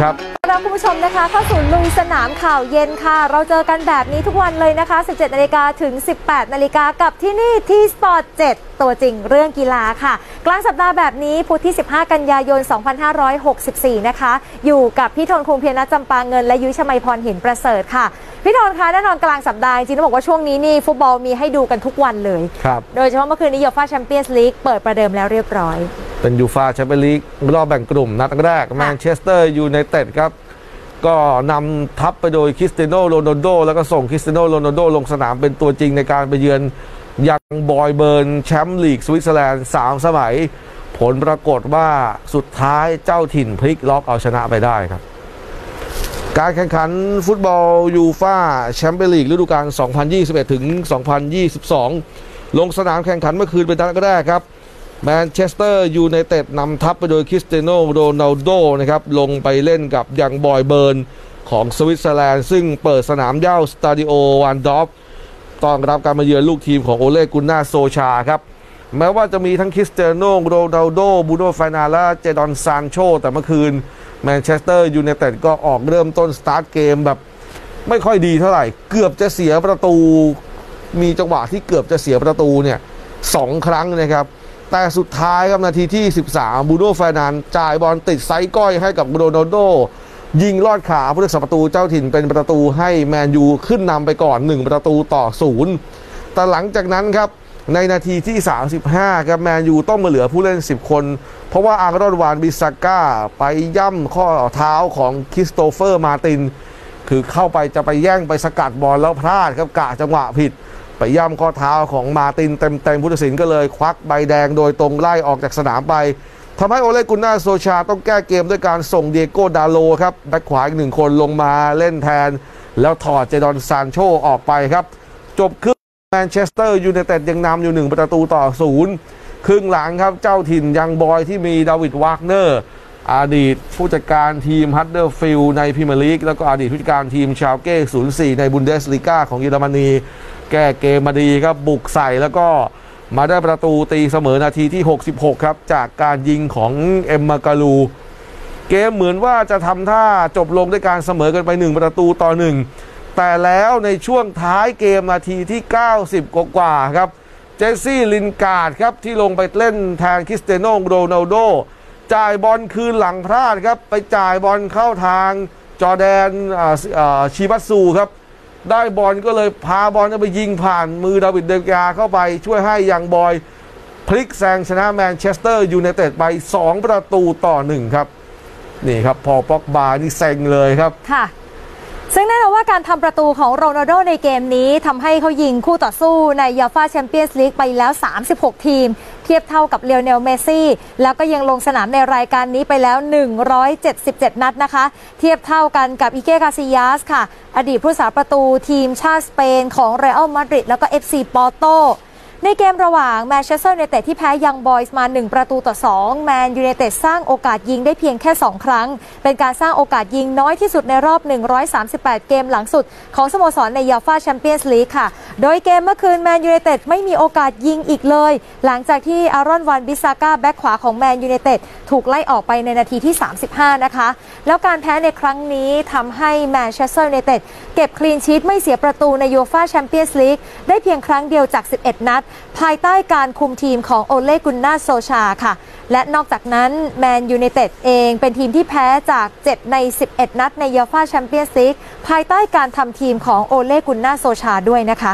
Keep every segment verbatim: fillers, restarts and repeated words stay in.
ครับเราคุณผู้ชมนะคะเข้าสู่ลุยสนามข่าวเย็นค่ะเราเจอกันแบบนี้ทุกวันเลยนะคะ สิบเจ็ดนาฬิกา ถึง สิบแปดนาฬิกา กับที่นี่ที่สปอร์ตเจ็ดตัวจริงเรื่องกีฬาค่ะกลางสัปดาห์แบบนี้พุธที่สิบห้ากันยายนสองพันห้าร้อยหกสิบสี่นะคะอยู่กับพี่ธนคุงเพียรณจำปาเงินและยุ้ยชมัยพรหินประเสริฐค่ะพี่ธนคะแน่นอนกลางสัปดาห์จริงๆต้องบอกว่าช่วงนี้นี่ฟุตบอลมีให้ดูกันทุกวันเลยครับโดยเฉพาะเมื่อคืนนี้ยูฟ่าแชมเปี้ยนส์ลีกเปิดประเดิมแล้วเรียบร้อยเป็นยูฟ่าแชมเปี้ยนส์ลีกรอบแบ่งกลุ่มนัดแรกแมนเชสเตอร์ยูไนเต็ดครับก็นำทัพไปโดยคริสเตียโนโรนัลโดแล้วก็ส่งคริสเตียโนโรนัลโดลงสนามเป็นตัวจริงในการไปเยือนยังบอยเบิร์นแชมป์ลีกสวิตเซอร์แลนด์สามสมัยผลปรากฏว่าสุดท้ายเจ้าถิ่นพลิกล็อกเอาชนะไปได้ครับการแข่งขันฟุตบอลยูฟ่าแชมเปี้ยนลีกฤดูกาลสองพันยี่สิบเอ็ดถึงสองพันยี่สิบสองลงสนามแข่งขันเมื่อคืนเป็นนัดแรกครับแมนเชสเตอร์ยูไนเต็ดนำทัพไปโดยคริสเตียโนโรนัลโดนะครับลงไปเล่นกับยังบอยเบิร์นของสวิตเซอร์แลนด์ซึ่งเปิดสนามเหย้าสตาดิโอวันดอฟต้อนรับการมาเยือนลูกทีมของโอเลกุนนาโซชาครับแม้ว่าจะมีทั้งคริสเตียโนโรนัลโดบูโน่ฟานาและเจดอนซานโชแต่เมื่อคืนแมนเชสเตอร์ยูไนเต็ดก็ออกเริ่มต้นสตาร์ทเกมแบบไม่ค่อยดีเท่าไหร่เกือบจะเสียประตูมีจังหวะที่เกือบจะเสียประตูเนี่ยสองครั้งนะครับแต่สุดท้ายครับนาทีที่สิบสามบูโน่ฟานันจ่ายบอลติดไซส์ก้อยให้กับโรนัลโดยิงลอดขาผู้รักษาประตูเจ้าถิ่นเป็นประตูให้แมนยูขึ้นนำไปก่อนหนึ่งประตูต่อศูนย์แต่หลังจากนั้นครับในนาทีที่สามสิบห้าครับแมนยูต้องมาเหลือผู้เล่นสิบคนเพราะว่าอารอนวานบิซาก้าไปย่ำข้อเท้าของคริสโตเฟอร์มาตินคือเข้าไปจะไปแย่งไปสกัดบอลแล้วพลาดครับกะจังหวะผิดไปย่ำข้อเท้าของมาตินเต็มๆผู้ตัดสินก็เลยควักใบแดงโดยตรงไล่ออกจากสนามไปทำให้โอเลกุนนาโซชาต้องแก้เกมด้วยการส่งเดียโก้ดาโลครับแบ็คขวาอีกหนึ่งคนลงมาเล่นแทนแล้วถอดเจดอนซานโชออกไปครับจบครึ่งแมนเชสเตอร์ยูไนเต็ดยังนำอยู่หนึ่งประตูต่อศูนย์ครึ่งหลังครับเจ้าถิ่นยังบอยที่มีดาวิดวากเนอร์อดีตผู้จัดการทีมฮัดเดอร์ฟิลด์ในพรีเมียร์ลีกแล้วก็อดีตผู้จัดการทีมชาวเก้ศูนย์สี่ในบุนเดสลีกาของเยอรมนีแก้เกมมาดีครับบุกใส่แล้วก็มาได้ประตูตีเสมอนาทีที่หกสิบหกครับจากการยิงของเอ็มมาการูเกมเหมือนว่าจะทำท่าจบลงด้วยการเสมอกันไปหนึ่งประตูต่อหนึ่งแต่แล้วในช่วงท้ายเกมนาทีที่เก้าสิบกว่าครับเจสซี่ลินการ์ดครับที่ลงไปเล่นแทนคริสเตียโนโรนัลโดจ่ายบอลคืนหลังพลาดครับไปจ่ายบอลเข้าทางจอร์แดนชิบัตซูครับได้บอลก็เลยพาบอลไปยิงผ่านมือดาวิดเดกาเข้าไปช่วยให้ยังบอยพลิกแซงชนะแมนเชสเตอร์ยูไนเต็ดไปสองประตูต่อหนึ่งครับนี่ครับพอป็อกบานี่เซ็งเลยครับค่ะซึ่งแน่นอนว่าการทำประตูของโรนัลโดในเกมนี้ทำให้เขายิงคู่ต่อสู้ในยูฟ่าแชมเปี้ยนส์ลีกไปแล้วสามสิบหกทีมเทียบเท่ากับเลโอเนลเมสซี่แล้วก็ยังลงสนามในรายการนี้ไปแล้วหนึ่งร้อยเจ็ดสิบเจ็ดนัดนะคะเทียบเท่ากันกับอิเก้กาซิยัสค่ะอดีตผู้รักษาประตูทีมชาติสเปนของเรอัลมาดริดแล้วก็ เอฟ ซี ปอร์โตในเกมระหว่างแมนเชสเตอร์ยูไนเต็ดที่แพ้ยังบอยส์มาหนึ่งประตูต่อสองแมนยูไนเต็ดสร้างโอกาสยิงได้เพียงแค่สองครั้งเป็นการสร้างโอกาสยิงน้อยที่สุดในรอบหนึ่งร้อยสามสิบแปดเกมหลังสุดของสโมสรในยูฟ่าแชมเปี้ยนส์ลีกค่ะโดยเกมเมื่อคืนแมนยูไนเต็ดไม่มีโอกาสยิงอีกเลยหลังจากที่อารอนวานบิซาก้าแบ็คขวาของแมนยูไนเต็ดถูกไล่ออกไปในนาทีที่สามสิบห้านะคะแล้วการแพ้ในครั้งนี้ทำให้แมนเชสเตอร์ยูไนเต็ดเก็บคลีนชีทไม่เสียประตูในยูฟ่าแชมเปี้ยนส์ลีกได้เพียงครั้งเดียวจากสิบเอ็ดนัดภายใต้การคุมทีมของโอเลกุนนาโซชาค่ะและนอกจากนั้นแมนยูไนเต็ดเองเป็นทีมที่แพ้จากเจ็ดในสิบเอ็ดนัดในยูฟ่าแชมเปี้ยนส์ลีกภายใต้การทำทีมของโอเลกุนนาโซชาด้วยนะคะ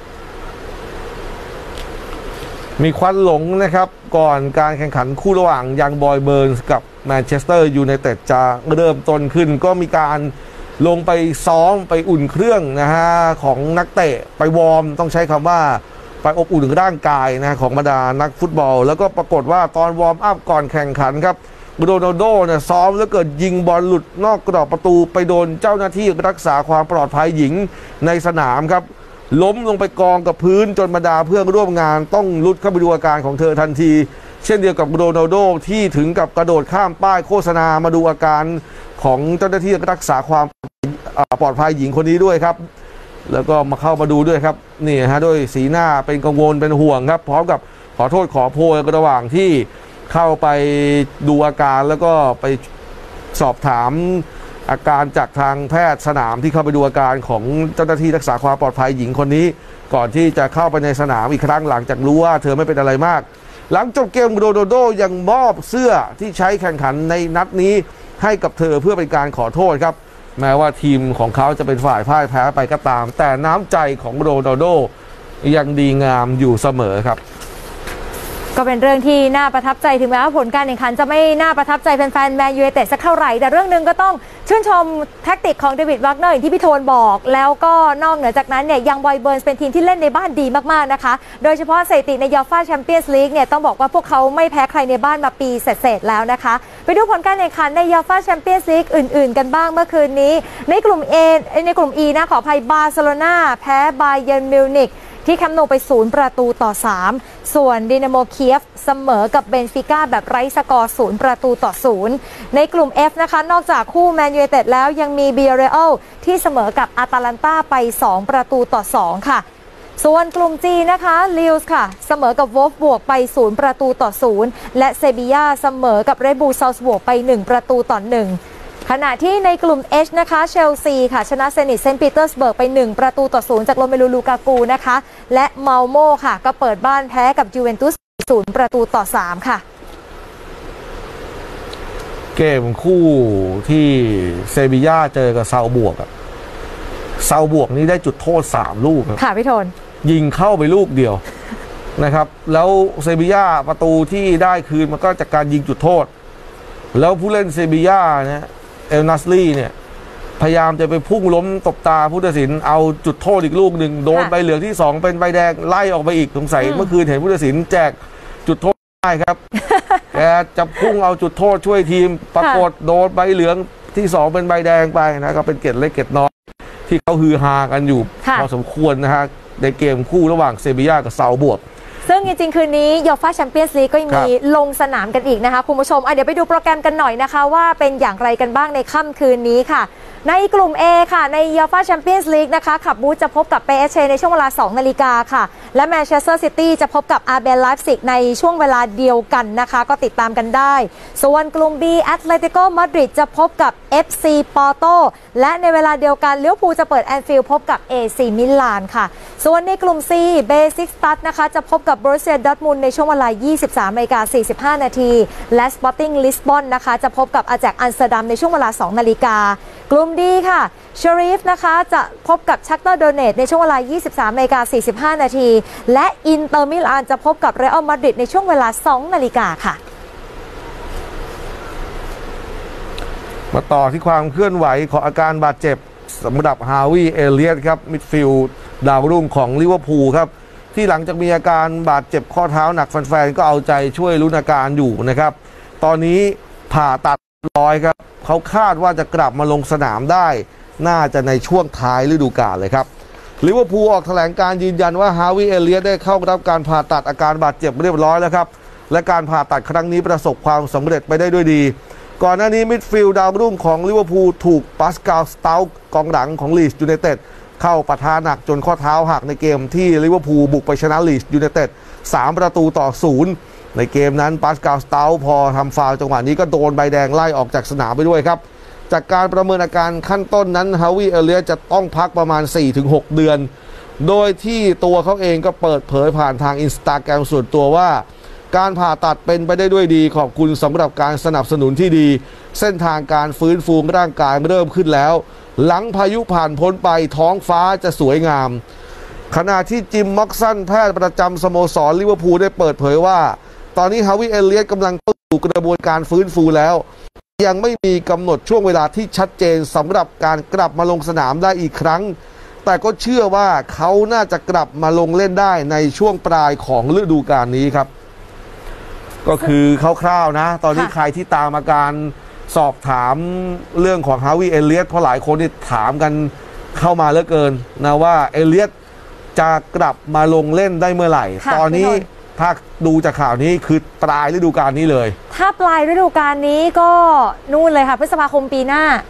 มีควันหลงนะครับก่อนการแข่งขันคู่ระหว่างยังบอยเบิร์นกับแมนเชสเตอร์ยูไนเต็ดจะเริ่มต้นขึ้นก็มีการลงไปซ้อมไปอุ่นเครื่องนะฮะของนักเตะไปวอร์มต้องใช้คำว่าไปอบอุ่นร่างกายนะของบรรดานักฟุตบอลแล้วก็ปรากฏว่าตอนวอร์มอัพก่อนแข่งขันครับโรนัลโดเนี่ยซ้อมแล้วเกิดยิงบอลหลุดนอกกรอบประตูไปโดนเจ้าหน้าที่รักษาความปลอดภัยหญิงในสนามครับล้มลงไปกองกับพื้นจนบรรดาเพื่อนร่วมงานต้องลุดเข้าไปดูอาการของเธอทันทีเช่นเดียวกับโรนัลโดที่ถึงกับกระโดดข้ามป้ายโฆษณามาดูอาการของเจ้าหน้าที่รักษาความปลอดภัยหญิงคนนี้ด้วยครับแล้วก็มาเข้ามาดูด้วยครับนี่ฮะด้วยสีหน้าเป็นกังวลเป็นห่วงครับพร้อมกับขอโทษขอโพยระหว่างที่เข้าไปดูอาการแล้วก็ไปสอบถามอาการจากทางแพทย์สนามที่เข้าไปดูอาการของเจ้าหน้าที่รักษาความปลอดภัยหญิงคนนี้ก่อนที่จะเข้าไปในสนามอีกครั้งหลังจากรู้ว่าเธอไม่เป็นอะไรมากหลังจบเกมโรนัลโดยังมอบเสื้อที่ใช้แข่งขันในนัดนี้ให้กับเธอเพื่อเป็นการขอโทษครับแม้ว่าทีมของเขาจะเป็นฝ่ายพ่ายแพ้ไปก็ตามแต่น้ำใจของโรนัลโดยังดีงามอยู่เสมอครับก็เป็นเรื่องที่น่าประทับใจถึงแม้ว่าผลการแข่งขันจะไม่น่าประทับใจแฟนๆแมนยูไนเต็ดสักเท่าไหร่แต่เรื่องนึงก็ต้องชื่นชมแท็กติกของเดวิดวักเนอร์อย่างที่พี่โทนบอกแล้วก็นอกเหนือจากนั้นเนี่ยยังบอยเบิร์นส์เป็นทีมที่เล่นในบ้านดีมากๆนะคะโดยเฉพาะสถิติในยอฟฟ่าแชมเปี้ยนส์ลีกเนี่ยต้องบอกว่าพวกเขาไม่แพ้ใครในบ้านมาปีเศษๆแล้วนะคะไปดูผลการแข่งขันในยอฟฟ่าแชมเปี้ยนส์ลีกอื่นๆกันบ้างเมื่อคืนนี้ในกลุ่ม A ในกลุ่ม E นะขออภัยบาร์เซโลนาแพ้บาเยิร์นมิวนิกที่แคมป์นูไปศูนย์ประตูต่อสามส่วนดินาโมเคียฟเสมอกับเบนฟิก้าแบบไร้สกอร์ศูนย์ประตูต่อศูนย์ในกลุ่ม F นะคะนอกจากคู่แมนยูไนเต็ดแล้วยังมีเบียเรอัลที่เสมอกับอาตาลันตาไปสองประตูต่อสองค่ะส่วนกลุ่ม G นะคะลิลส์ค่ะเสมอกับวอล์ฟบวกไปศูนย์ประตูต่อศูนย์และเซบีย่าเสมอกับเรดบูลซาวส์บวกไปหนึ่งประตูต่อหนึ่งขณะที่ในกลุ่ม H นะคะเชลซีค่ะชนะเซนิตเซนต์ปีเตอร์สเบิร์กไปหนึ่งประตูต่อศูนย์จากโรเมลูลูกากูนะคะและเมาโมค่ะก็เปิดบ้านแพ้กับยูเวนตุสศูนย์ประตูต่อสามค่ะเกมคู่ที่เซบีย่าเจอกับซาบวกอะซาบวกนี้ได้จุดโทษสามลูกค่ะพี่โทนยิงเข้าไปลูกเดียวนะครับแล้วเซบีย่าประตูที่ได้คืนมันก็จากการยิงจุดโทษแล้วผู้เล่นเซบีย่าเนี่ยเอลนัสลีเนี่ยพยายามจะไปพุ่งล้มตบตาผู้ตัดสินเอาจุดโทษอีกลูกหนึ่งโดนใบเหลืองที่สองเป็นใบแดงไล่ออกไปอีกสงสัยเมื่อคืนเห็นผู้ตัดสินแจกจุดโทษได้ครับแกจะพุ่งเอาจุดโทษช่วยทีมปรากฏโดนใบเหลืองที่สองเป็นใบแดงไปนะครับเป็นเกตเล็กเกตน้อยที่เขาฮือฮากันอยู่พอสมควรนะฮะในเกมคู่ระหว่างเซบีย่ากับซาบวกซึ่งจริงๆคืนนี้ยอฟฟ่าแชมเปี้ยนส์ลีกก็ยังมีลงสนามกันอีกนะคะคุณผู้ชมเดี๋ยวไปดูโปรแกรมกันหน่อยนะคะว่าเป็นอย่างไรกันบ้างในค่ำคืนนี้ค่ะในกลุ่ม A ค่ะในยอฟฟ่าแชมเปี้ยนส์ลีกนะคะขับบูธจะพบกับเปเอสเชในช่วงเวลาสองนาฬิกาค่ะและแมนเชสเตอร์ซิตี้จะพบกับอาร์เบไลฟ์ซิกในช่วงเวลาเดียวกันนะคะก็ติดตามกันได้ส่วนกลุ่ม B แอตเลติโกมาดริดจะพบกับ เอฟ ซี ปอร์โตและในเวลาเดียวกันลิเวอร์พูลจะเปิดแอนฟิลด์พบกับ เอ ซี มิลานค่ะส่วนในกลุ่ม C เบซิกสตัดนะคะจะพบกับบรูเซียดอร์ทมุนด์ในช่วงเวลา ยี่สิบสามนาฬิกาสี่สิบห้านาทีและสปอร์ติ้งลิสบอนนะคะจะพบกับอาแจกอัมสเตอร์ดัมในช่วงเวลาสองนาฬิกากลุ่ม D ค่ะเชอรีฟนะคะจะพบกับชักเตอร์โดเนตในช่วงเวลา ยี่สิบสามนาฬิกาสี่สิบห้านาทีและอินเตอร์มิลานจะพบกับเรอัลมาดริดในช่วงเวลาสองนาฬิกาค่ะมาต่อที่ความเคลื่อนไหวของอาการบาดเจ็บสำหรับฮาวิเอเลียตครับมิดฟิลด์ดาวรุ่งของลิเวอร์พูลครับที่หลังจากมีอาการบาดเจ็บข้อเท้าหนักแฟนๆก็เอาใจช่วยลุ้นอาการอยู่นะครับตอนนี้ผ่าตัดร้อยครับเขาคาดว่าจะกลับมาลงสนามได้น่าจะในช่วงท้ายฤดูกาลเลยครับลิเวอร์พูลออกแถลงการยืนยันว่าฮาวิเอเลียตได้เข้ารับการผ่าตัดอาการบาดเจ็บเรียบร้อยแล้วครับและการผ่าตัดครั้งนี้ประสบความสำเร็จไปได้ด้วยดีก่อนหน้านี้มิดฟิลด์ดาวรุ่งของลิเวอร์พูลถูกปาสคาล สเตาค์กองหลังของลีดส์ยูไนเต็ดเข้าปะทะหนักจนข้อเท้าหักในเกมที่ลิเวอร์พูลบุกไปชนะลีดส์ยูไนเต็ดสามประตูต่อศูนย์ในเกมนั้นปาสคาล สเตาค์พอทำฟาวล์จังหวะนี้ก็โดนใบแดงไล่ออกจากสนามไปด้วยครับจากการประเมินอาการขั้นต้นนั้นฮาวิเอเลียตจะต้องพักประมาณ สี่ถึงหก เดือนโดยที่ตัวเขาเองก็เปิดเผยผ่านทางอินสตาแกรมส่วนตัวว่าการผ่าตัดเป็นไปได้ด้วยดีขอบคุณสำหรับการสนับสนุนที่ดีเส้นทางการฟื้นฟูร่างกายเริ่มขึ้นแล้วหลังพายุผ่านพ้นไปท้องฟ้าจะสวยงามขณะที่จิมม็อกสันแพทย์ประจำสโมสรลิเวอร์พูลได้เปิดเผยว่าตอนนี้ฮาวิเอเลียตกำลังเข้าสู่กระบวนการฟื้นฟูแล้วยังไม่มีกำหนดช่วงเวลาที่ชัดเจนสำหรับการกลับมาลงสนามได้อีกครั้งแต่ก็เชื่อว่าเขาน่าจะกลับมาลงเล่นได้ในช่วงปลายของฤดูกาลนี้ครับก็คือคร่าวๆนะตอนนี้ใครที่ตามอาการสอบถามเรื่องของฮาวิเอเลียตเพราะหลายคนที่ถามกันเข้ามาเหลือเกินนะว่าเอเลียตจะกลับมาลงเล่นได้เมื่อไหร่ตอนนี้ถ้าดูจากข่าวนี้คือปลายฤดูกาลนี้เลยถ้าปลายฤดูกาลนี้ก็นู่นเลยค่ะพฤษภาคมปีหน้า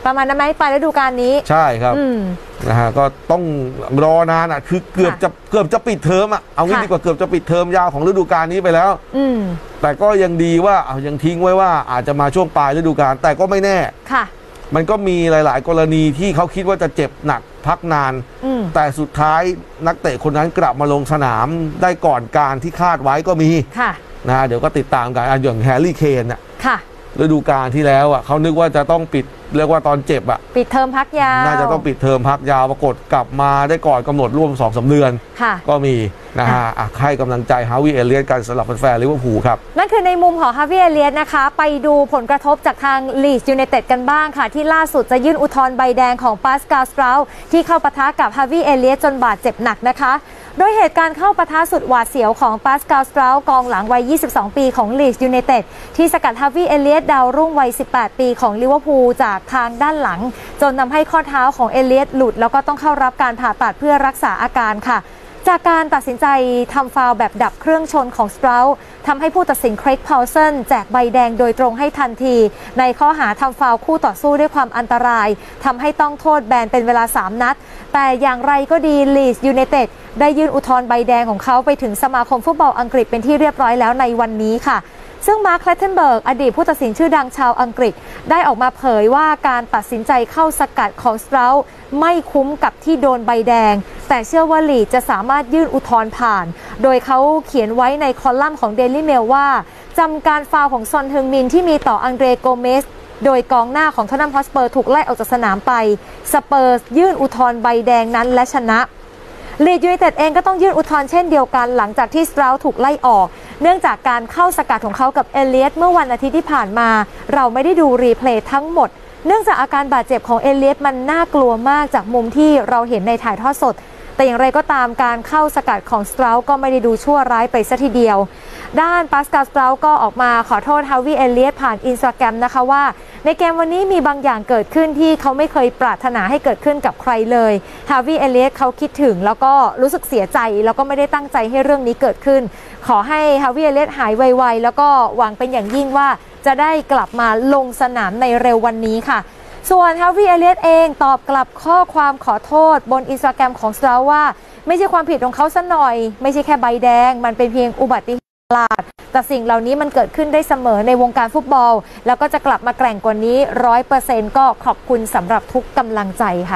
ประมาณนั้นไหมปลายฤดูกาลนี้ใช่ครับนะฮะก็ต้องรอนานอ่ะคือเกือบจะเกือบจะปิดเทอมอ่ะเอางี้ดีกว่าเกือบจะปิดเทอมยาวของฤดูกาลนี้ไปแล้วแต่ก็ยังดีว่าเอายังทิ้งไว้ว่าอาจจะมาช่วงปลายฤดูกาลแต่ก็ไม่แน่ค่ะมันก็มีหลายๆกรณีที่เขาคิดว่าจะเจ็บหนักพักนานแต่สุดท้ายนักเตะคนนั้นกลับมาลงสนามได้ก่อนการที่คาดไว้ก็มีนะเดี๋ยวก็ติดตามกันอย่างแฮร์รี่เคนอ่ะฤดูกาลที่แล้วอ่ะเขานึกว่าจะต้องปิดเรียกว่าตอนเจ็บอ่ะปิดเทอมพักยาวน่าจะต้องปิดเทอมพักยาวปรากฏกลับมาได้ก่อนกำหนดร่วมสองสามเดือนก็มีนะฮะให้กำลังใจฮาวิเอเลียสกันสำหรับแฟนลิเวอร์พูลครับนั่นคือในมุมของฮาวิเอเลียสนะคะไปดูผลกระทบจากทางลีดส์ยูไนเต็ดกันบ้างค่ะที่ล่าสุดจะยื่นอุทธรณ์ใบแดงของปาสกาล สเตราว์ที่เข้าปะทะกับฮาวิเอเลียสจนบาดเจ็บหนักนะคะโดยเหตุการณ์เข้าปะทะสุดหวาดเสียวของปาสกาล สเตราว์กองหลังวัยยี่สิบสองปีของลีดส์ยูไนเต็ดที่สกัดฮาวิเอเลียสดาวรุ่งวัยสิบแปดปีของลิเวอร์พูลจากทางด้านหลังจนทำให้ข้อเท้าของเอเลียสหลุดแล้วก็ต้องเข้ารับการผ่าตัดเพื่อรักษาอาการค่ะจากการตัดสินใจทำฟาวล์แบบดับเครื่องชนของสเตราว์ทำให้ผู้ตัดสินเครก พาวเซนแจกใบแดงโดยตรงให้ทันทีในข้อหาทำฟาวล์คู่ต่อสู้ด้วยความอันตรายทำให้ต้องโทษแบนเป็นเวลาสามนัดแต่อย่างไรก็ดีลีดส์ยูไนเต็ดได้ยื่นอุทธรณ์ใบแดงของเขาไปถึงสมาคมฟุตบอลอังกฤษเป็นที่เรียบร้อยแล้วในวันนี้ค่ะซึ่งมาร์ค แคลตเทนเบิร์กอดีตผู้ตัดสินชื่อดังชาวอังกฤษได้ออกมาเผยว่าการตัดสินใจเข้าสกัดของสเตราว์ไม่คุ้มกับที่โดนใบแดงแต่เชื่อว่าลีดจะสามารถยื่นอุทธรณ์ผ่านโดยเขาเขียนไว้ในคอลัมน์ของ Daily Mail ว่าจำการฟาวล์ของซอนฮึงมินที่มีต่ออังเดรโกเมสโดยกองหน้าของท็อตแนมฮอตสเปอร์ถูกไล่ออกจากสนามไปสเปอร์สยื่นอุทธรณ์ใบแดงนั้นและชนะลีดส์ยูไนเต็ดเองก็ต้องยื่นอุทธรณ์เช่นเดียวกันหลังจากที่สเตราว์ถูกไล่ออกเนื่องจากการเข้าสกัดของเขากับเอเลียสเมื่อวันอาทิตย์ที่ผ่านมาเราไม่ได้ดูรีเพลย์ทั้งหมดเนื่องจากอาการบาดเจ็บของเอเลียสมันน่ากลัวมากจากมุมที่เราเห็นในถ่ายทอดสดแต่อย่างไรก็ตามการเข้าสกัดของสเตราว์ก็ไม่ได้ดูชั่วร้ายไปซะทีเดียวด้านปาสกาล สเตราว์ก็ออกมาขอโทษฮาวิเอเลียสผ่านอินสตาแกรมนะคะว่าในเกมวันนี้มีบางอย่างเกิดขึ้นที่เขาไม่เคยปรารถนาให้เกิดขึ้นกับใครเลยฮาวิเอเลียสเขาคิดถึงแล้วก็รู้สึกเสียใจแล้วก็ไม่ได้ตั้งใจให้เรื่องนี้เกิดขึ้นขอให้ฮาวิเอเลียสหายไวๆแล้วก็หวังเป็นอย่างยิ่งว่าจะได้กลับมาลงสนามในเร็ววันนี้ค่ะส่วนฮาวิเอเลียสเองตอบกลับข้อความขอโทษบนอินสตาแกรมของสเตราว์ว่าไม่ใช่ความผิดของเขาซะหน่อยไม่ใช่แค่ใบแดงมันเป็นเพียงอุบัติเหตุแต่สิ่งเหล่านี้มันเกิดขึ้นได้เสมอในวงการฟุตบอลแล้วก็จะกลับมาแกร่งกว่านี้ ร้อยเปอร์เซ็นต์ ก็ขอบคุณสำหรับทุกกำลังใจค่ะ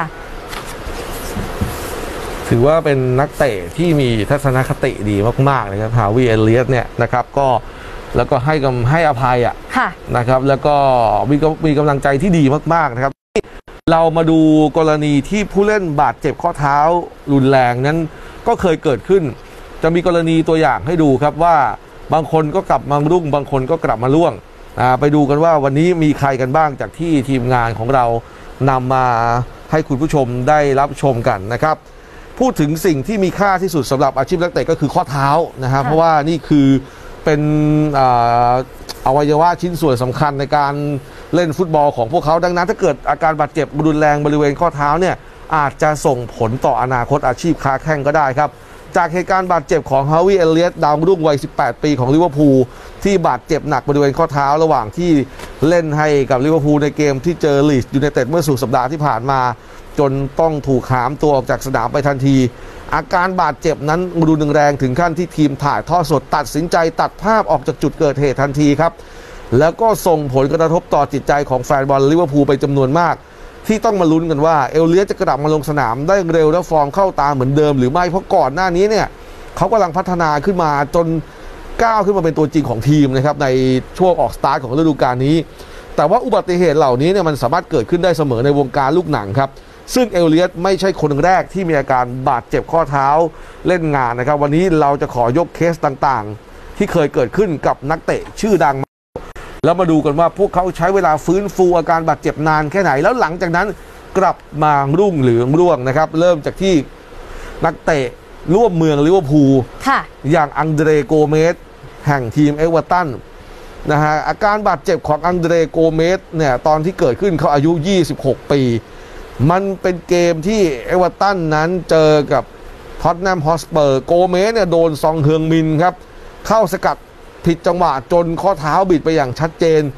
ถือว่าเป็นนักเตะที่มีทัศนคติดีมากๆเลยครับฮาวิเอเลียสเนี่ยนะครับก็แล้วก็ให้กำให้อภัยอ่ะนะครับแล้วก็มีมีกำลังใจที่ดีมากๆนะครับเรามาดูกรณีที่ผู้เล่นบาดเจ็บข้อเท้ารุนแรงนั้นก็เคยเกิดขึ้นจะมีกรณีตัวอย่างให้ดูครับว่าบางคนก็กลับมารุ่งบางคนก็กลับมาล่วงไปดูกันว่าวันนี้มีใครกันบ้างจากที่ทีมงานของเรานำมาให้คุณผู้ชมได้รับชมกันนะครับพูดถึงสิ่งที่มีค่าที่สุดสำหรับอาชีพนักเตะก็คือข้อเท้านะครับเพราะว่านี่คือเป็นอวัยวะชิ้นส่วนสำคัญในการเล่นฟุตบอลของพวกเขาดังนั้นถ้าเกิดอาการบาดเจ็บรุนแรงบริเวณข้อเท้าเนี่ยอาจจะส่งผลต่ออนาคตอาชีพค้าแข้งก็ได้ครับจากเหตุการณ์บาดเจ็บของฮาวิเอเลียสดาวรุ่งวัยสิบแปดปีของลิเวอร์พูลที่บาดเจ็บหนักบริเวณข้อเท้าระหว่างที่เล่นให้กับลิเวอร์พูลในเกมที่เจอลีดส์ยูไนเต็ดเมื่อสุดสัปดาห์ที่ผ่านมาจนต้องถูกหามตัวออกจากสนามไปทันทีอาการบาดเจ็บนั้นรุนแรงถึงขั้นที่ทีมถ่ายทอดสดตัดสินใจตัดภาพออกจากจุดเกิดเหตุทันทีครับแล้วก็ส่งผลกระทบต่อจิตใจของแฟนบอลลิเวอร์พูลไปจำนวนมากที่ต้องมาลุ้นกันว่าเอเลียสจะกลับมาลงสนามได้เร็วและฟอร์มเข้าตาเหมือนเดิมหรือไม่เพราะก่อนหน้านี้เนี่ยเขากำลังพัฒนาขึ้นมาจนก้าวขึ้นมาเป็นตัวจริงของทีมนะครับในช่วงออกสตาร์ทของฤดูกาลนี้แต่ว่าอุบัติเหตุเหล่านี้เนี่ยมันสามารถเกิดขึ้นได้เสมอในวงการลูกหนังครับซึ่งเอเลียสไม่ใช่คนแรกที่มีอาการบาดเจ็บข้อเท้าเล่นงานนะครับวันนี้เราจะขอยกเคสต่างๆที่เคยเกิดขึ้นกับนักเตะชื่อดังแล้วมาดูกันว่าพวกเขาใช้เวลาฟื้นฟูอาการบาดเจ็บนานแค่ไหนแล้วหลังจากนั้นกลับมารุ่งหรือร่วงนะครับเริ่มจากที่นักเตะร่วมเมืองลิเวอร์พูลอย่างอังเดรโกเมสแห่งทีมเอเวอร์ตันนะฮะอาการบาดเจ็บของอังเดรโกเมสเนี่ยตอนที่เกิดขึ้นเขาอายุยี่สิบหกปีมันเป็นเกมที่เอเวอร์ตันนั้นเจอกับท็อตแนมฮอตสเปอร์โกเมสเนี่ยโดนซองเฮืองมินครับเข้าสกัดผิดจังหวะจนข้อเท้าบิดไปอย่างชัดเจน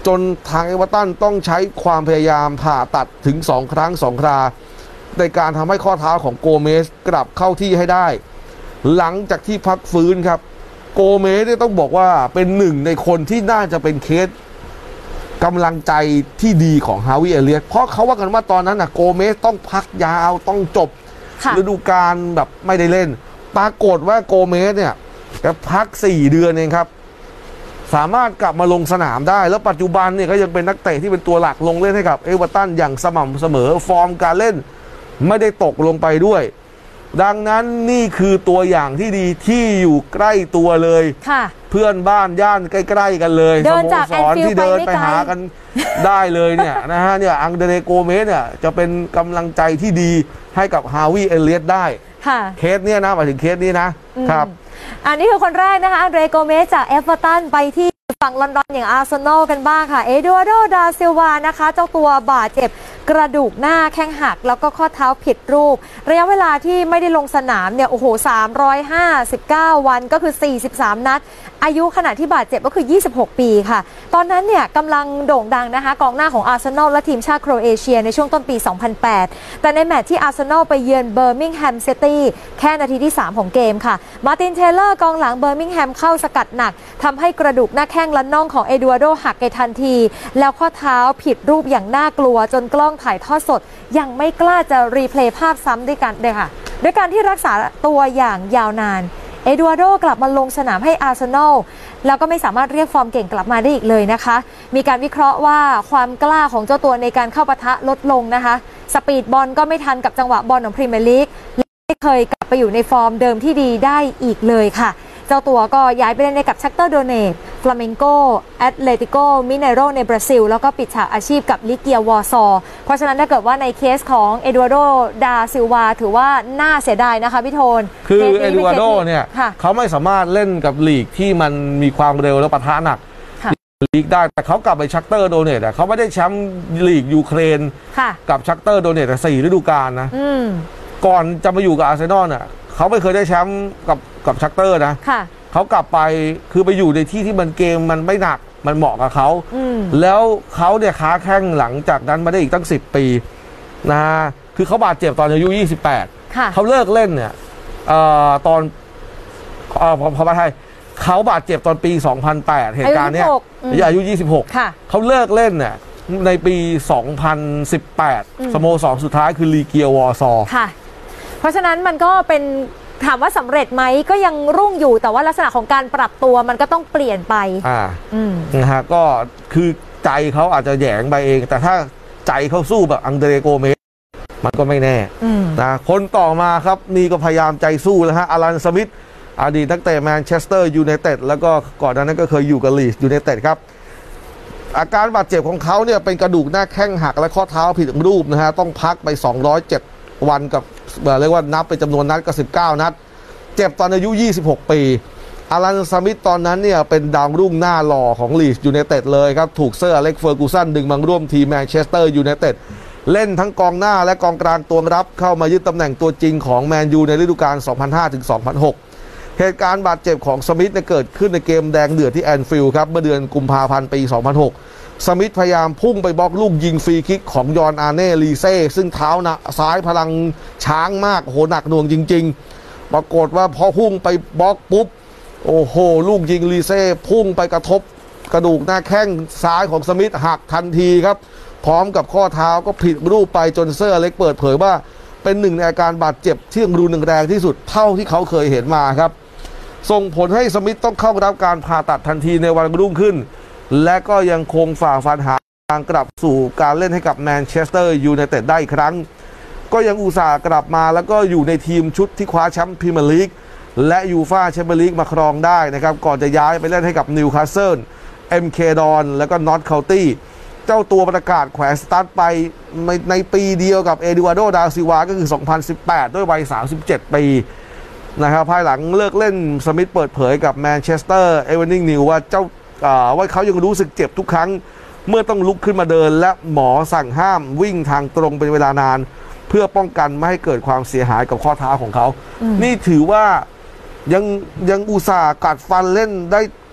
จนทางเอเวอร์ตันต้องใช้ความพยายามผ่าตัดถึงสองครั้งสองคราในการทำให้ข้อเท้าของโกเมสกลับเข้าที่ให้ได้หลังจากที่พักฟื้นครับโกเมสเนี่ยต้องบอกว่าเป็นหนึ่งในคนที่น่าจะเป็นเคสกำลังใจที่ดีของฮาวิเอเลียตเพราะเขาว่ากันว่าตอนนั้นนะโกเมสต้องพักยาวต้องจบฤดูกาลแบบไม่ได้เล่นปรากฏว่าโกเมสเนี่ยแกพักสี่เดือนเองครับสามารถกลับมาลงสนามได้แล้วปัจจุบันเนี่ยก็ยังเป็นนักเตะที่เป็นตัวหลักลงเล่นให้กับเอเวอร์ตันอย่างสม่ำเสมอฟอร์มการเล่นไม่ได้ตกลงไปด้วยดังนั้นนี่คือตัวอย่างที่ดีที่อยู่ใกล้ตัวเลยเพื่อนบ้านย่านใกล้ๆกันเลยสโมสรที่เดินไปหากันได้เลยเนี่ยนะฮะเนี่ยอังเดเรโกเมสเนี่ยจะเป็นกำลังใจที่ดีให้กับฮาวิเอเลียตได้เคสเนี่ยนะหมายถึงเคสนี้นะครับอันนี้คือคนแรกนะคะอังเดเรโกเมสจากเอเวอร์ตันไปที่ฝั่งลอนดอนอย่างอาร์เซนอลกันบ้างค่ะเอดูอาร์โด ดาซิลวานะคะเจ้าตัวบาดเจ็บกระดูกหน้าแข้งหักแล้วก็ข้อเท้าผิดรูประยะเวลาที่ไม่ได้ลงสนามเนี่ยโอ้โหสามร้อยห้าสิบเก้าวันก็คือสี่สิบสามนัดอายุขณะที่บาดเจ็บก็คือยี่สิบหกปีค่ะตอนนั้นเนี่ยกำลังโด่งดังนะคะกองหน้าของอาร์เซนอลและทีมชาติโครเอเชียในช่วงต้นปีสองพันแปดแต่ในแมตช์ที่อาร์เซนอลไปเยือนเบอร์มิงแฮมซิตี้แค่นาทีที่สามของเกมค่ะมาร์ตินเทเลอร์กองหลังเบอร์มิงแฮมเข้าสกัดหนักทำให้กระดูกหน้าแข้งและน่องของเอดูอาร์โดหักในทันทีแล้วข้อเท้าผิดรูปอย่างน่ากลัวจนกล้องถ่ายทอดสดยังไม่กล้าจะรีเพลย์ภาพซ้ำด้วยกันเลยค่ะด้วยการที่รักษาตัวอย่างยาวนานเอดูอาร์โดกลับมาลงสนามให้อาร์เซนอลแล้วก็ไม่สามารถเรียกฟอร์มเก่งกลับมาได้อีกเลยนะคะมีการวิเคราะห์ว่าความกล้าของเจ้าตัวในการเข้าปะทะลดลงนะคะสปีดบอลก็ไม่ทันกับจังหวะบอลของพรีเมียร์ลีกและไม่เคยกลับไปอยู่ในฟอร์มเดิมที่ดีได้อีกเลยค่ะเจ้าตัวก็ย้ายไปเล่นในกับชักเตอร์โดเนตฟลาเมงโกแอตเลติโกมิเนโรในบราซิลแล้วก็ปิดฉากอาชีพกับลิเกียวอร์ซอเพราะฉะนั้นถ้าเกิดว่าในเคสของเอดูอาร์โด ดาซิลวาถือว่าน่าเสียดายนะคะพี่โทนคือเอดูอาร์โดเนี่ยเขาไม่สามารถเล่นกับลีกที่มันมีความเร็วและปะทะหนักลีกได้แต่เขากลับไปชักเตอร์โดเนตเขาไม่ได้แชมป์ลีกยูเครนกับชักเตอร์โดเนตแต่สี่ฤดูกาลนะก่อนจะมาอยู่กับอาร์เซนอลเนี่ยเขาไม่เคยได้แชมป์กับกับชักเตอร์นะเขากลับไปคือไปอยู่ในที่ที่มันเกมมันไม่หนักมันเหมาะกับเขาแล้วเขาเนี่ยค้าแข้งหลังจากนั้นมาได้อีกตั้งสิบปีนะคือเขาบาดเจ็บตอนอายุยี่สิบแปดเขาเลิกเล่นเนี่ยตอนพอพอมาไทยเขาบาดเจ็บตอนปีสองพันแปดเหตุการณ์เนี้ยอายุยี่สิบหกเขาเลิกเล่นเนี่ยในปีสองพันสิบแปดสโมสรสุดท้ายคือลีเกียวอร์ซอเพราะฉะนั้นมันก็เป็นถามว่าสำเร็จไหมก็ยังรุ่งอยู่แต่ว่าลักษณะของการปรับตัวมันก็ต้องเปลี่ยนไปอ่านะฮะก็คือใจเขาอาจจะแหยงไปเองแต่ถ้าใจเขาสู้แบบอังเดเรโกเมสมันก็ไม่แน่นะคนต่อมาครับนี่ก็พยายามใจสู้แล้วฮะอารันสมิธอดีตนักเตะแมนเชสเตอร์ยูไนเต็ดแล้วก็ก่อนหน้านั้นก็เคยอยู่กับลีดส์ยูไนเต็ดครับอาการบาดเจ็บของเขาเนี่ยเป็นกระดูกหน้าแข้งหักและข้อเท้าผิดรูปนะฮะต้องพักไปสองร้อยเจ็ดวันกับเรียกว่านับเป็นจำนวนนัดก็สิบเก้านัดเจ็บตอนอายุยี่สิบหกปีอารันสมิธตอนนั้นเนี่ยเป็นดาวรุ่งหน้าหล่อของลีดส์ยูไนเต็ดเลยครับถูกเซอร์อเล็กเฟอร์กูสันดึงมาร่วมทีมแมนเชสเตอร์ยูไนเต็ดเล่นทั้งกองหน้าและกองกลางตัวรับเข้ามายึดตำแหน่งตัวจริงของแมนยูในฤดูกาล สองพันห้าถึงสองพันหก เหตุการณ์บาดเจ็บของสมิธเกิดขึ้นในเกมแดงเดือดที่แอนฟิลด์ครับเมื่อเดือนกุมภาพันธ์ปีสองพันหกสมิธพยายามพุ่งไปบล็อกลูกยิงฟรีคิกของยอนอาร์เน่ลีเซ่ซึ่งเท้านะซ้ายพลังช้างมากโหหนักหน่วงจริงๆปรากฏว่าพอพุ่งไปบล็อกปุ๊บโอ้โหลูกยิงลีเซ่พุ่งไปกระทบกระดูกหน้าแข้งซ้ายของสมิธหักทันทีครับพร้อมกับข้อเท้าก็ผิดรูปไปจนเซอร์เล็กเปิดเผยว่าเป็นหนึ่งในอาการบาดเจ็บที่รุนแรงที่สุดเท่าที่เขาเคยเห็นมาครับส่งผลให้สมิธต้องเข้ารับการผ่าตัดทันทีในวันรุ่งขึ้นและก็ยังคงฝ่าฟันหาทางกลับสู่การเล่นให้กับแมนเชสเตอร์ยูไนเต็ดได้อีกครั้งก็ยังอุตส่าห์กลับมาแล้วก็อยู่ในทีมชุดที่คว้าแชมป์พรีเมียร์ลีกและยูฟ่าแชมเปี้ยนลีกมาครองได้นะครับก่อนจะย้ายไปเล่นให้กับนิวคาสเซิล เอ็ม เค ดอน แล้วก็นอตเคานตี้เจ้าตัวประกาศแขวนสตาร์ทไปในในปีเดียวกับเอดูอาร์โด ดาซิลวาก็คือสองพันสิบแปดด้วยวัยสามสิบเจ็ดปีนะครับภายหลังเลิกเล่นสมิธเปิดเผยกับแมนเชสเตอร์เอเวนิงนิวว่าเจ้าว่าเขายังรู้สึกเจ็บทุกครั้งเมื่อต้องลุกขึ้นมาเดินและหมอสั่งห้ามวิ่งทางตรงเป็นเวลานานเพื่อป้องกันไม่ให้เกิดความเสียหายกับข้อเท้าของเขานี่ถือว่ายังยังอุตส่าห์กัดฟันเล่นได้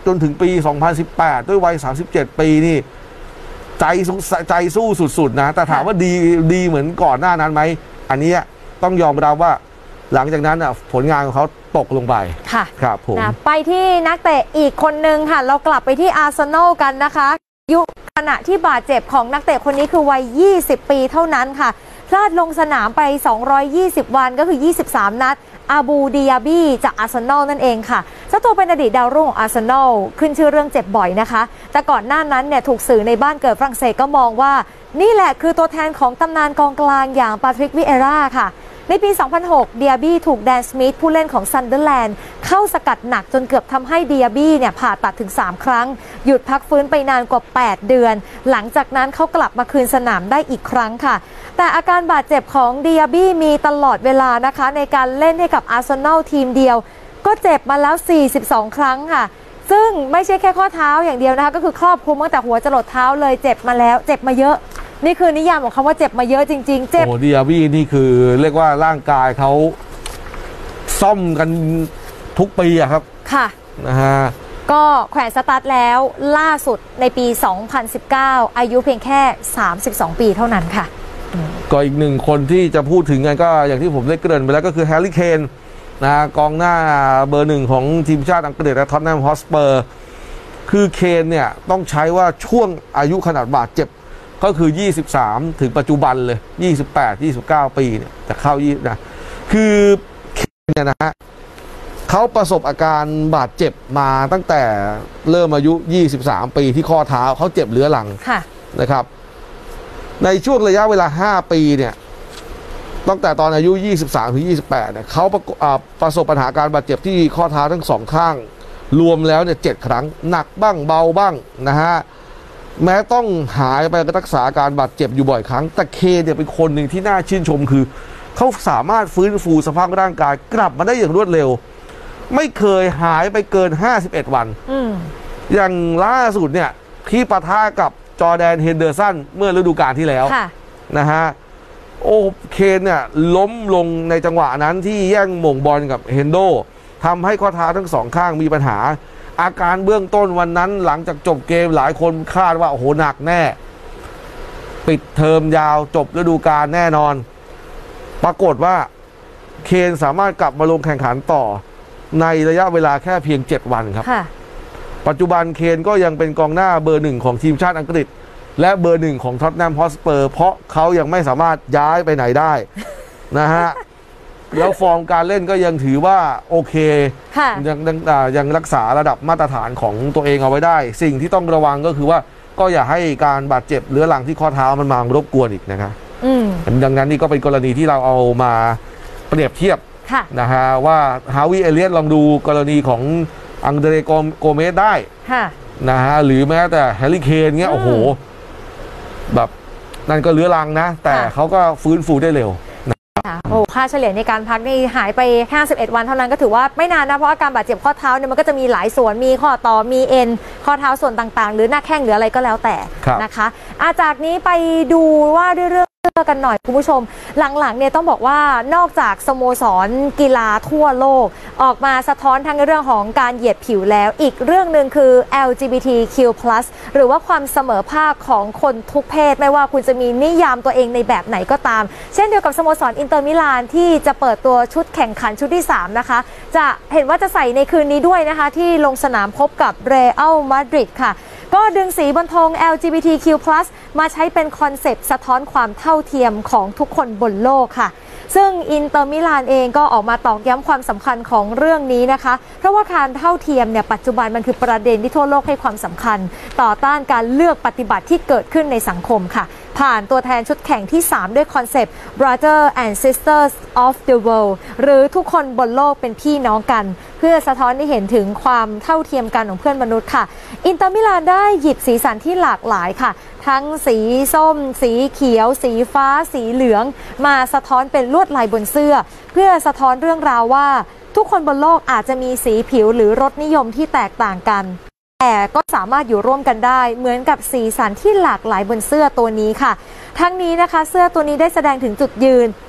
จนถึงปี สองพันสิบแปด ด้วยวัย สามสิบเจ็ด ปีนี่ใจใจสู้สุดๆนะแต่ถามว่าดีดีเหมือนก่อนหน้านั้นไหมอันนี้ต้องยอมรับว่าหลังจากนั้นผลงานของเขาตกลงไปค่ะครับผมนะไปที่นักเตะอีกคนนึงค่ะเรากลับไปที่อาร์เซนอลกันนะคะยุคขณะที่บาดเจ็บของนักเตะคนนี้คือวัยยี่สิบปีเท่านั้นค่ะพลาดลงสนามไปสองร้อยยี่สิบวันก็คือยี่สิบสามนัดอาบูดิยาบีจากอาร์เซนอลนั่นเองค่ะเจ้าตัวเป็นอดีตดาวรุ่งของอาร์เซนอลขึ้นชื่อเรื่องเจ็บบ่อยนะคะแต่ก่อนหน้านั้นเนี่ยถูกสื่อในบ้านเกิดฝรั่งเศสก็มองว่านี่แหละคือตัวแทนของตำนานกองกลางอย่างปาทริกวิเอร่าค่ะในปี สองพันหก เดียบี้ถูกแดนสมิธผู้เล่นของซันเดอร์แลนด์เข้าสกัดหนักจนเกือบทำให้เดียบี้เนี่ยผ่าตัดถึงสามครั้งหยุดพักฟื้นไปนานกว่าแปดเดือนหลังจากนั้นเขากลับมาคืนสนามได้อีกครั้งค่ะแต่อาการบาดเจ็บของเดียบี้มีตลอดเวลานะคะในการเล่นให้กับอาร์เซนอลทีมเดียวก็เจ็บมาแล้วสี่สิบสองครั้งค่ะซึ่งไม่ใช่แค่ข้อเท้าอย่างเดียวนะคะก็คือครอบคลุมตั้งแต่หัวจรดเท้าเลยเจ็บมาแล้วเจ็บมาเยอะนี่คือนิยามของคำว่าเจ็บมาเยอะจริงๆเจ็บโอ้ดิอาบี้นี่คือเรียกว่าร่างกายเขาซ่อมกันทุกปีอะครับค่ะนะฮะก็แขวนสตาร์ทแล้วล่าสุดในปี สองพันสิบเก้า อายุเพียงแค่สามสิบสองปีเท่านั้นค่ะก็อีกหนึ่งคนที่จะพูดถึงกันก็อย่างที่ผมได้เกริ่นไปแล้วก็คือแฮร์รี่เคนนะกองหน้าเบอร์หนึ่งของทีมชาติอังกฤษและท็อตแนมฮอสเปอร์คือเคนเนี่ยต้องใช้ว่าช่วงอายุขนาดบาดเจ็บก็คือยี่สิบสามถึงปัจจุบันเลยยี่สิบแปด ยี่สิบเก้าปีเนี่ยจะเข้ายี่นะคือเคนเนี่ยนะฮะเขาประสบอาการบาดเจ็บมาตั้งแต่เริ่มอายุยี่สิบสามปีที่ข้อเท้าเขาเจ็บเรื้อรังนะครับในช่วงระยะเวลาห้าปีเนี่ยตั้งแต่ตอนอายุยี่สิบสามถึงยี่สิบแปดเนี่ยเขาประประสบปัญหาการบาดเจ็บที่ข้อเท้าทั้งสองข้างรวมแล้วเนี่ยเจ็ดครั้งหนักบ้างเบาบ้างนะฮะแม้ต้องหายไปรักษาการบาดเจ็บอยู่บ่อยครั้งแต่เคเนี่ยเป็นคนหนึ่งที่น่าชื่นชมคือเขาสามารถฟื้นฟูสภาพร่างกายกลับมาได้อย่างรวดเร็วไม่เคยหายไปเกินห้าสิบเอ็ดวันอย่างล่าสุดเนี่ยที่ปะทะกับจอร์แดนเฮนเดอร์สันเมื่อฤดูกาลที่แล้วนะฮะโอเคนเนี่ยล้มลงในจังหวะนั้นที่แย่งหม่งบอลกับเฮนโดทำให้ข้อเท้าทั้งสองข้างมีปัญหาอาการเบื้องต้นวันนั้นหลังจากจบเกมหลายคนคาดว่าโอ้โหหนักแน่ปิดเทอมยาวจบฤดูกาลแน่นอนปรากฏว่าเคนสามารถกลับมาลงแข่งขันต่อในระยะเวลาแค่เพียงเจ็ดวันครับปัจจุบันเคนก็ยังเป็นกองหน้าเบอร์หนึ่งของทีมชาติอังกฤษและเบอร์หนึ่งของท็อตแนมฮอสเปอร์เพราะเขายังไม่สามารถย้ายไปไหนได้นะฮะแล้วฟอร์มการเล่นก็ยังถือว่าโอเคยังยังรักษาระดับมาตรฐานของตัวเองเอาไว้ได้สิ่งที่ต้องระวังก็คือว่าก็อย่าให้การบาดเจ็บเรื้อรังที่ข้อเท้ามันมารบกวนอีกนะครับดังนั้นนี่ก็เป็นกรณีที่เราเอามาเปรียบเทียบนะฮะว่าฮาวิเอเลียนลองดูกรณีของอังเดรโกเมสได้นะฮะหรือแม้แต่แฮร์รี่เคนเงี้ยโอ้โหแบบนั่นก็เรื้อรังนะแต่เขาก็ฟื้นฟูได้เร็วโอ้ค่าเฉลี่ยในการพักนี่หายไปแค่สิบเอ็ดวันเท่านั้นก็ถือว่าไม่นานนะเพราะอาการบาดเจ็บข้อเท้าเนี่ยมันก็จะมีหลายส่วนมีข้อต่อมีเอ็นข้อเท้าส่วนต่างๆหรือหน้าแข้งหรืออะไรก็แล้วแต่นะคะอาจากนี้ไปดูว่าด้วยเรื่องกันหน่อยคุณผู้ชมหลังๆเนี่ยต้องบอกว่านอกจากสโมสรกีฬาทั่วโลกออกมาสะท้อนทั้งเรื่องของการเหยียดผิวแล้วอีกเรื่องหนึ่งคือ แอล จี บี ที คิว พลัส หรือว่าความเสมอภาคของคนทุกเพศไม่ว่าคุณจะมีนิยามตัวเองในแบบไหนก็ตามเช่นเดียวกับสโมสรอินเตอร์มิลานที่จะเปิดตัวชุดแข่งขันชุดที่สามนะคะจะเห็นว่าจะใส่ในคืนนี้ด้วยนะคะที่ลงสนามพบกับเรอัลมาดริดค่ะก็ดึงสีบนธง แอล จี บี ที คิว พลัส มาใช้เป็นคอนเซปต์สะท้อนความเท่าเทียมของทุกคนบนโลกค่ะซึ่งอินเตอร์มิลานเองก็ออกมาตอกย้ำความสำคัญของเรื่องนี้นะคะเพราะว่าการเท่าเทียมเนี่ยปัจจุบันมันคือประเด็นที่ทั่วโลกให้ความสำคัญต่อต้านการเลือกปฏิบัติที่เกิดขึ้นในสังคมค่ะผ่านตัวแทนชุดแข่งที่สามด้วยคอนเซปต์ Brother and Sisters of the World หรือทุกคนบนโลกเป็นพี่น้องกันเพื่อสะท้อนให้เห็นถึงความเท่าเทียมกันของเพื่อนมนุษย์ค่ะอินเตอร์มิลานได้หยิบสีสันที่หลากหลายค่ะทั้งสีส้มสีเขียวสีฟ้าสีเหลืองมาสะท้อนเป็นลวดลายบนเสื้อเพื่อสะท้อนเรื่องราวว่าทุกคนบนโลกอาจจะมีสีผิวหรือรสนิยมที่แตกต่างกันแต่ก็สามารถอยู่ร่วมกันได้เหมือนกับสีสันที่หลากหลายบนเสื้อตัวนี้ค่ะทั้งนี้นะคะเสื้อตัวนี้ได้แสดงถึงจุดยืน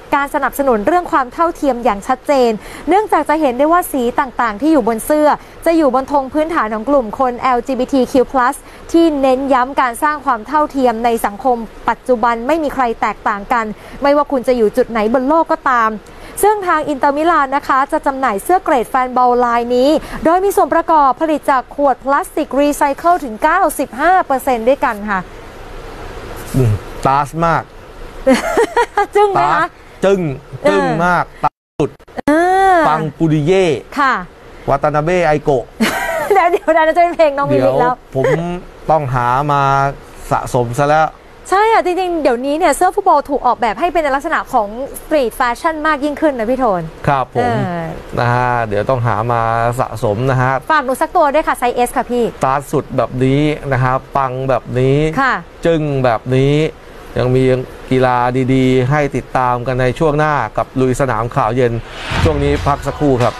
การสนับสนุนเรื่องความเท่าเทียมอย่างชัดเจนเนื่องจากจะเห็นได้ว่าสีต่างๆที่อยู่บนเสื้อจะอยู่บนธงพื้นฐานของกลุ่มคน แอล จี บี ที คิว พลัส ที่เน้นย้ำการสร้างความเท่าเทียมในสังคมปัจจุบันไม่มีใครแตกต่างกันไม่ว่าคุณจะอยู่จุดไหนบนโลกก็ตามซึ่งทางอินเตอร์มิลานนะคะจะจำหน่ายเสื้อเกรดแฟนบอลลายนี้โดยมีส่วนประกอบผลิตจากขวดพลาสติกรีไซเคิลถึง เก้าสิบห้าเปอร์เซ็นต์ ด้วยกันค่ะตาสมากจึ้งไหมคะจึ้งจึ้งมากตาสุดปังปุริเย่ค่ะวาตานาเบะไอโกะเดี๋ยวเดี๋ยวจะเป็นเพลงน้องมิลิแล้วผมต้องหามาสะสมซะแล้วใช่อ่ะจริงๆเดี๋ยวนี้เนี่ยเสื้อฟุตบอลถูกออกแบบให้เป็นในลักษณะของสตรีทแฟชั่นมากยิ่งขึ้นนะพี่โทนครับผมนะฮะเดี๋ยวต้องหามาสะสมนะฮะฝากหนูสักตัวด้วยค่ะไซส์ เอส ค่ะพี่ตาสุดแบบนี้นะฮะปังแบบนี้ค่ะจึ้งแบบนี้ยังมีกีฬาดีๆให้ติดตามกันในช่วงหน้ากับลุยสนามข่าวเย็นช่วงนี้พักสักครู่ครับ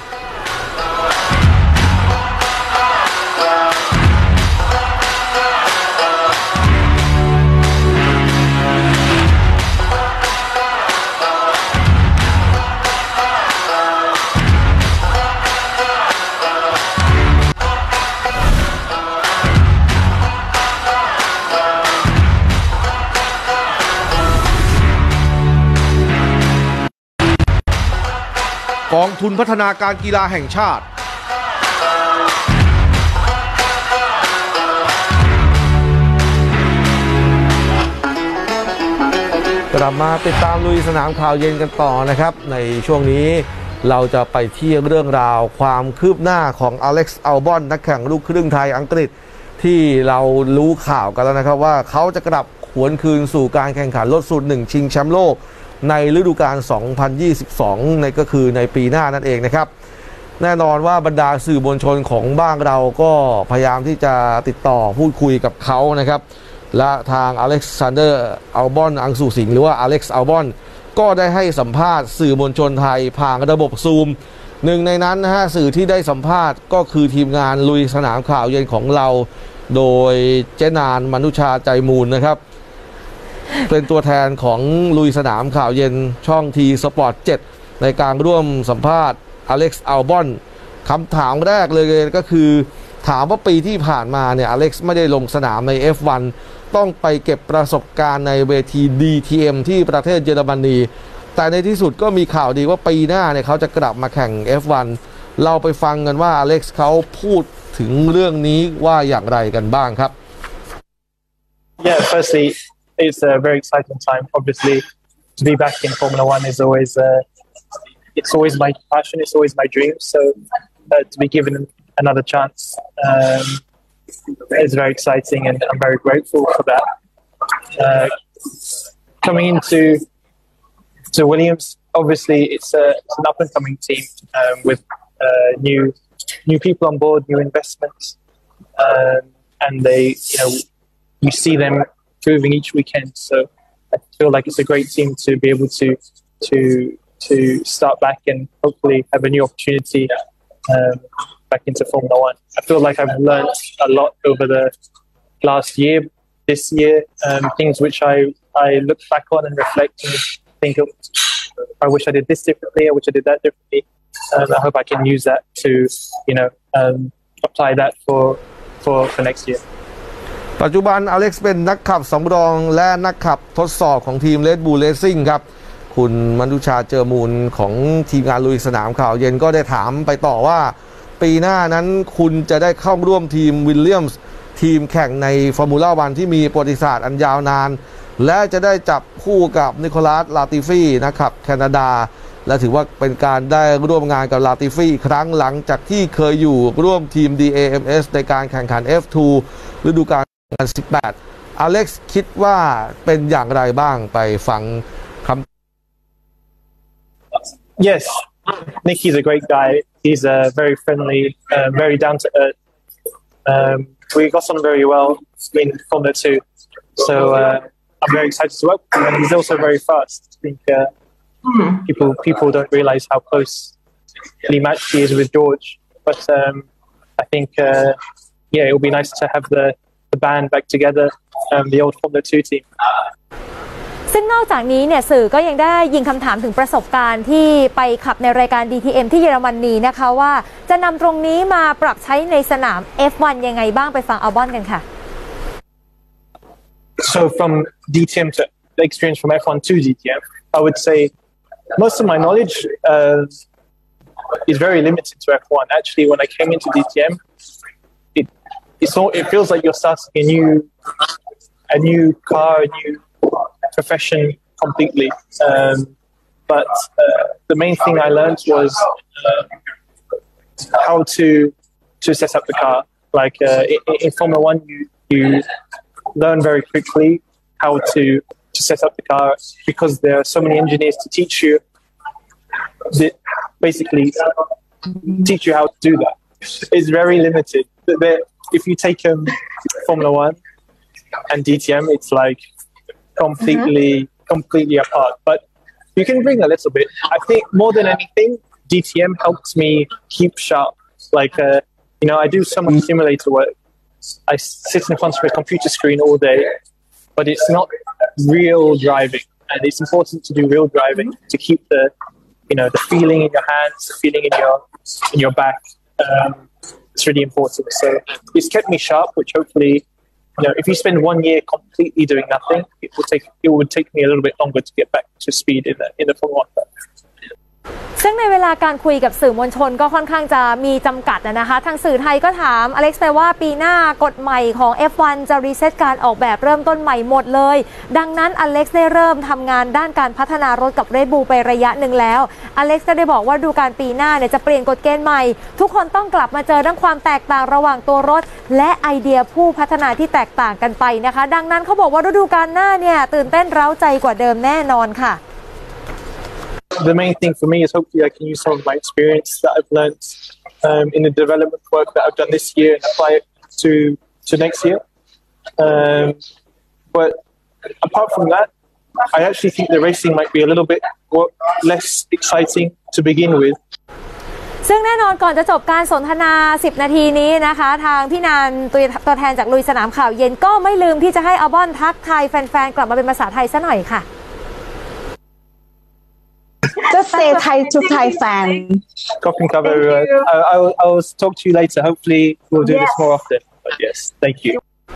กองทุนพัฒนาการกีฬาแห่งชาติกลับมาติดตามลุยสนามข่าวเย็นกันต่อนะครับในช่วงนี้เราจะไปที่เรื่องราวความคืบหน้าของอเล็กซ์อัลบอนนักแข่งลูกครึ่งไทยอังกฤษที่เรารู้ข่าวกันแล้วนะครับว่าเขาจะกลับหวนคืนสู่การแข่งขันรถสูตรหนึ่งชิงแชมป์โลกในฤดูกาล สองพันยี่สิบสอง ในก็คือในปีหน้านั่นเองนะครับแน่นอนว่าบรรดาสื่อมวลชนของบ้านเราก็พยายามที่จะติดต่อพูดคุยกับเขานะครับและทางอเล็กซานเดอร์อัลบอนอังสุสิงห์หรือว่าอเล็กซ์อัลบอนก็ได้ให้สัมภาษณ์สื่อมวลชนไทยผ่านระบบซูมหนึ่งในนั้นนะฮะสื่อที่ได้สัมภาษณ์ก็คือทีมงานลุยสนามข่าวเย็นของเราโดยเจนานมนุชาใจมูลนะครับเป็นตัวแทนของลุยสนามข่าวเย็นช่องทีสปอร์ตเจ็ดในการร่วมสัมภาษณ์อเล็กซ์อัลบอนคำถามแรกเลยก็คือถามว่าปีที่ผ่านมาเนี่ยอเล็กซ์ไม่ได้ลงสนามใน เอฟ วัน ต้องไปเก็บประสบการณ์ในเวที ดี ที เอ็ม ที่ประเทศเยอรมนีแต่ในที่สุดก็มีข่าวดีว่าปีหน้าเนี่ยเขาจะกลับมาแข่ง เอฟ วัน เราไปฟังกันว่าอเล็กซ์เขาพูดถึงเรื่องนี้ว่าอย่างไรกันบ้างครับ Yeah, firstly it's a very exciting time. Obviously, to be back in Formula One is always uh, it's always my passion. It's always my dream. So uh, to be given another chance um, is very exciting, and I'm very grateful for that. Uh, coming into to Williams, obviously it's, a, it's an up and coming team um, with uh, new new people on board, new investments, um, and they you know you see them improving each weekend, so I feel like it's a great team to be able to to to start back and hopefully have a new opportunity um, back into Formula One. I feel like I've learned a lot over the last year, this year, um, things which I I look back on and reflect and think of. I wish I did this differently. I wish I did that differently. Um, I hope I can use that to you know um, apply that for for for next year. ปัจจุบันอเล็กซ์เป็นนักขับสำรองและนักขับทดสอบของทีม Red Bull Racing ครับคุณมนุชาเจอมูลของทีมงานลุยสนามข่าวเย็นก็ได้ถามไปต่อว่าปีหน้านั้นคุณจะได้เข้าร่วมทีมวิลเลียมส์ทีมแข่งในฟอร์มูล่าวันที่มีประวัติศาสตร์อันยาวนานและจะได้จับคู่กับนิโคลัสลาติฟีนักขับแคนาดาและถือว่าเป็นการได้ร่วมงานกับลาติฟีครั้งหลังจากที่เคยอยู่ร่วมทีม ดี เอ เอ็ม เอส ในการแข่งขัน เอฟ ทู ฤดูกาลสิบแปดอเล็กซ์คิดว่าเป็นอย่างไรบ้างไปฟังคำ Yes, Nicky's a great guy. He's uh, very friendly, uh, very down to earth. Um, we got on very well in Formula Two, so uh, I'm very excited to work with him. And he's also very fast. I think uh, people people don't realize how closely matched he is with George, but um, I think uh, yeah, it will be nice to have the the band back together, um, the old Formula Two team. ซึ่งนอกจากนี้เนี่ยสื่อก็ยังได้ยิงคำถามถึงประสบการณ์ที่ไปขับในรายการ ดี ที เอ็ม ที่เยอรมนีนะคะว่าจะนำตรงนี้มาปรับใช้ในสนาม เอฟ วัน ยังไงบ้างไปฟังอัลบอนกันค่ะ So from ดี ที เอ็ม to the experience from เอฟ วัน to ดี ที เอ็ม, I would say most of my knowledge uh, is very limited to เอฟ วัน. Actually, when I came into ดี ที เอ็ม, it it's all, it feels like you're starting a new a new car, a new profession completely. Um, but uh, the main thing I learned was uh, how to to set up the car. Like uh, in, in Formula One, you you learn very quickly how to to set up the car because there are so many engineers to teach you. That basically teach you how to do that. It's very limited. If you take um, Formula One and D T M, it's like completely mm-hmm. completely apart. But you can bring a little bit. I think more than anything, D T M helps me keep sharp. Like uh, you know, I do so much simulator work. I sit in front of a computer screen all day, but it's not real driving, and it's important to do real driving to keep the you know the feeling in your hands, the feeling in your in your back. Um, it's really important. So it's kept me sharp, which hopefully, you know, if you spend one year completely doing nothing, it will take it would take me a little bit longer to get back to speed in the in the Formula One. ซึ่งในเวลาการคุยกับสื่อมวลชนก็ค่อนข้างจะมีจำกัดนะคะทางสื่อไทยก็ถามอเล็กซ์ไปว่าปีหน้ากฎใหม่ของ เอฟ วัน จะรีเซ็ตการออกแบบเริ่มต้นใหม่หมดเลยดังนั้นอเล็กซ์ได้เริ่มทำงานด้านการพัฒนารถกับ Red Bull ไประยะหนึ่งแล้วอเล็กซ์ก็ได้บอกว่าดูการปีหน้าเนี่ยจะเปลี่ยนกฎเกณฑ์ใหม่ทุกคนต้องกลับมาเจอเรื่องความแตกต่างระหว่างตัวรถและไอเดียผู้พัฒนาที่แตกต่างกันไปนะคะดังนั้นเขาบอกว่าฤดูกาลหน้าเนี่ยตื่นเต้นเร้าใจกว่าเดิมแน่นอนค่ะ The main thing for me is hopefully I can use some of my experience that I've learned um, in the development work that I've done this year and apply it to to next year. Um, but apart from that, I actually think the racing might be a little bit more, less exciting to begin with. ซึ่งแน่นอนก่อนจะจบการสนทนาสิบนาทีนี้นะคะทางพี่นานตัวตัวแทนจากลุยสนามข่าวเย็นก็ไม่ลืมที่จะให้อัลบอนทักทายแฟนๆกลับมาเป็นภาษาไทยซะหน่อยค่ะ Just say Thai to Thai fan. Copy and cover. Uh, I, I, will, I will talk to you later. Hopefully, we'll do yes. this more often. But yes, thank you.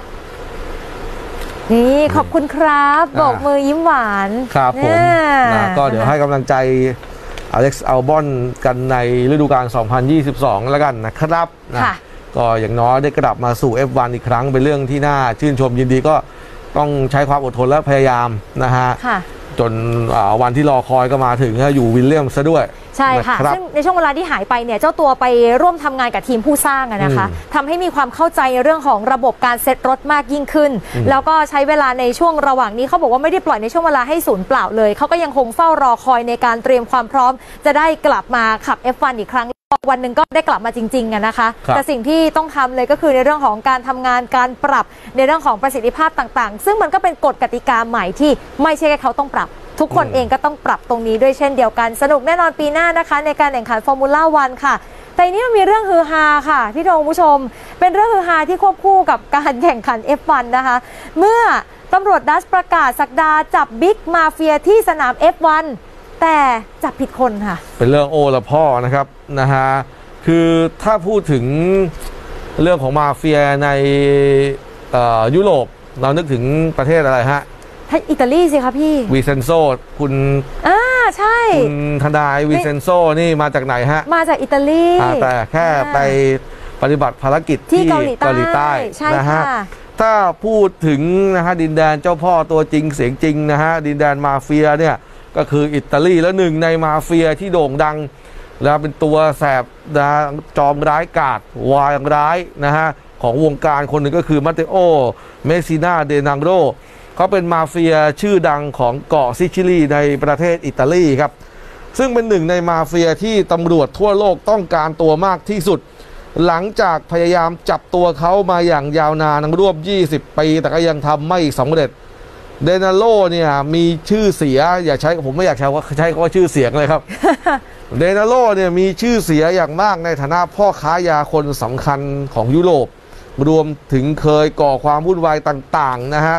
นี่ขอบคุณครับโบกมือยิ้มหวานครับผมนะก็เดี๋ยวให้กำลังใจอเล็กซ์อัลบอนกันในฤดูกาลสองพันยี่สิบสองแล้วกันนะครับนะก็อย่างน้อยได้กลับมาสู่ เอฟ วัน อีกครั้งเป็นเรื่องที่น่าชื่นชมยินดีก็ต้องใช้ความอดทนและพยายามนะฮะจนวันที่รอคอยก็มาถึงอยู่วิลเลียมซะด้วยใช่ค่ะซึ่งในช่วงเวลาที่หายไปเนี่ยเจ้าตัวไปร่วมทำงานกับทีมผู้สร้างนะคะทำให้มีความเข้าใจเรื่องของระบบการเซตรถมากยิ่งขึ้นแล้วก็ใช้เวลาในช่วงระหว่างนี้เขาบอกว่าไม่ได้ปล่อยในช่วงเวลาให้สูญเปล่าเลยเขาก็ยังคงเฝ้ารอคอยในการเตรียมความพร้อมจะได้กลับมาขับ เอฟ วัน อีกครั้งวันหนึ่งก็ได้กลับมาจริงๆนะคะแต่สิ่งที่ต้องทำเลยก็คือในเรื่องของการทำงานการปรับในเรื่องของประสิทธิภาพต่างๆซึ่งมันก็เป็นกฎกติกาใหม่ที่ไม่ใช่แค่เขาต้องปรับทุกคนเองก็ต้องปรับตรงนี้ด้วยเช่นเดียวกันสนุกแน่นอนปีหน้านะคะในการแข่งขันฟอร์มูล่าวันค่ะแต่นี้มันมีเรื่องฮือฮาค่ะพี่ธงผู้ชมเป็นเรื่องฮือฮาที่ควบคู่กับการแข่งขัน เอฟ วัน นะคะเมื่อตำรวจดัชประกาศสักดาจับบิ๊กมาเฟียที่สนาม เอฟ วัน แต่จับผิดคนค่ะเป็นเรื่องโอละพ่อนะครับนะฮะคือถ้าพูดถึงเรื่องของมาเฟียในยุโรปเรานึกถึงประเทศอะไรฮะอิตาลีสิคะพี่วิเซนโซคุณอ่าใช่คุณทนายวิเซนโซนี่มาจากไหนฮะมาจากอิตาลีแต่แค่ไปปฏิบัติภารกิจที่เกาหลีใต้นะฮะถ้าพูดถึงนะฮะดินแดนเจ้าพ่อตัวจริงเสียงจริงนะฮะดินแดนมาเฟียเนี่ยก็คืออิตาลีแล้วหนึ่งในมาเฟียที่โด่งดังแล้วเป็นตัวแสบนะจอมร้ายกาจวายร้ายนะฮะของวงการคนหนึ่งก็คือมาเตโอเมซิน่าเดนังโรเขาเป็นมาเฟียชื่อดังของเกาะซิซิลีในประเทศอิตาลีครับซึ่งเป็นหนึ่งในมาเฟียที่ตำรวจทั่วโลกต้องการตัวมากที่สุดหลังจากพยายามจับตัวเขามาอย่างยาวนานร่วมยี่สิบปีแต่ก็ยังทำไม่สำเร็จเดนาโลเนี่ยมีชื่อเสียอย่าใช้ผมไม่อยากใช้ว่าใช้คำว่าชื่อเสียงเลยครับ เดนาโลเนี่ยมีชื่อเสียอย่างมากในฐานะพ่อค้ายาคนสำคัญของยุโรปรวมถึงเคยก่อความวุ่นวายต่างๆนะฮะ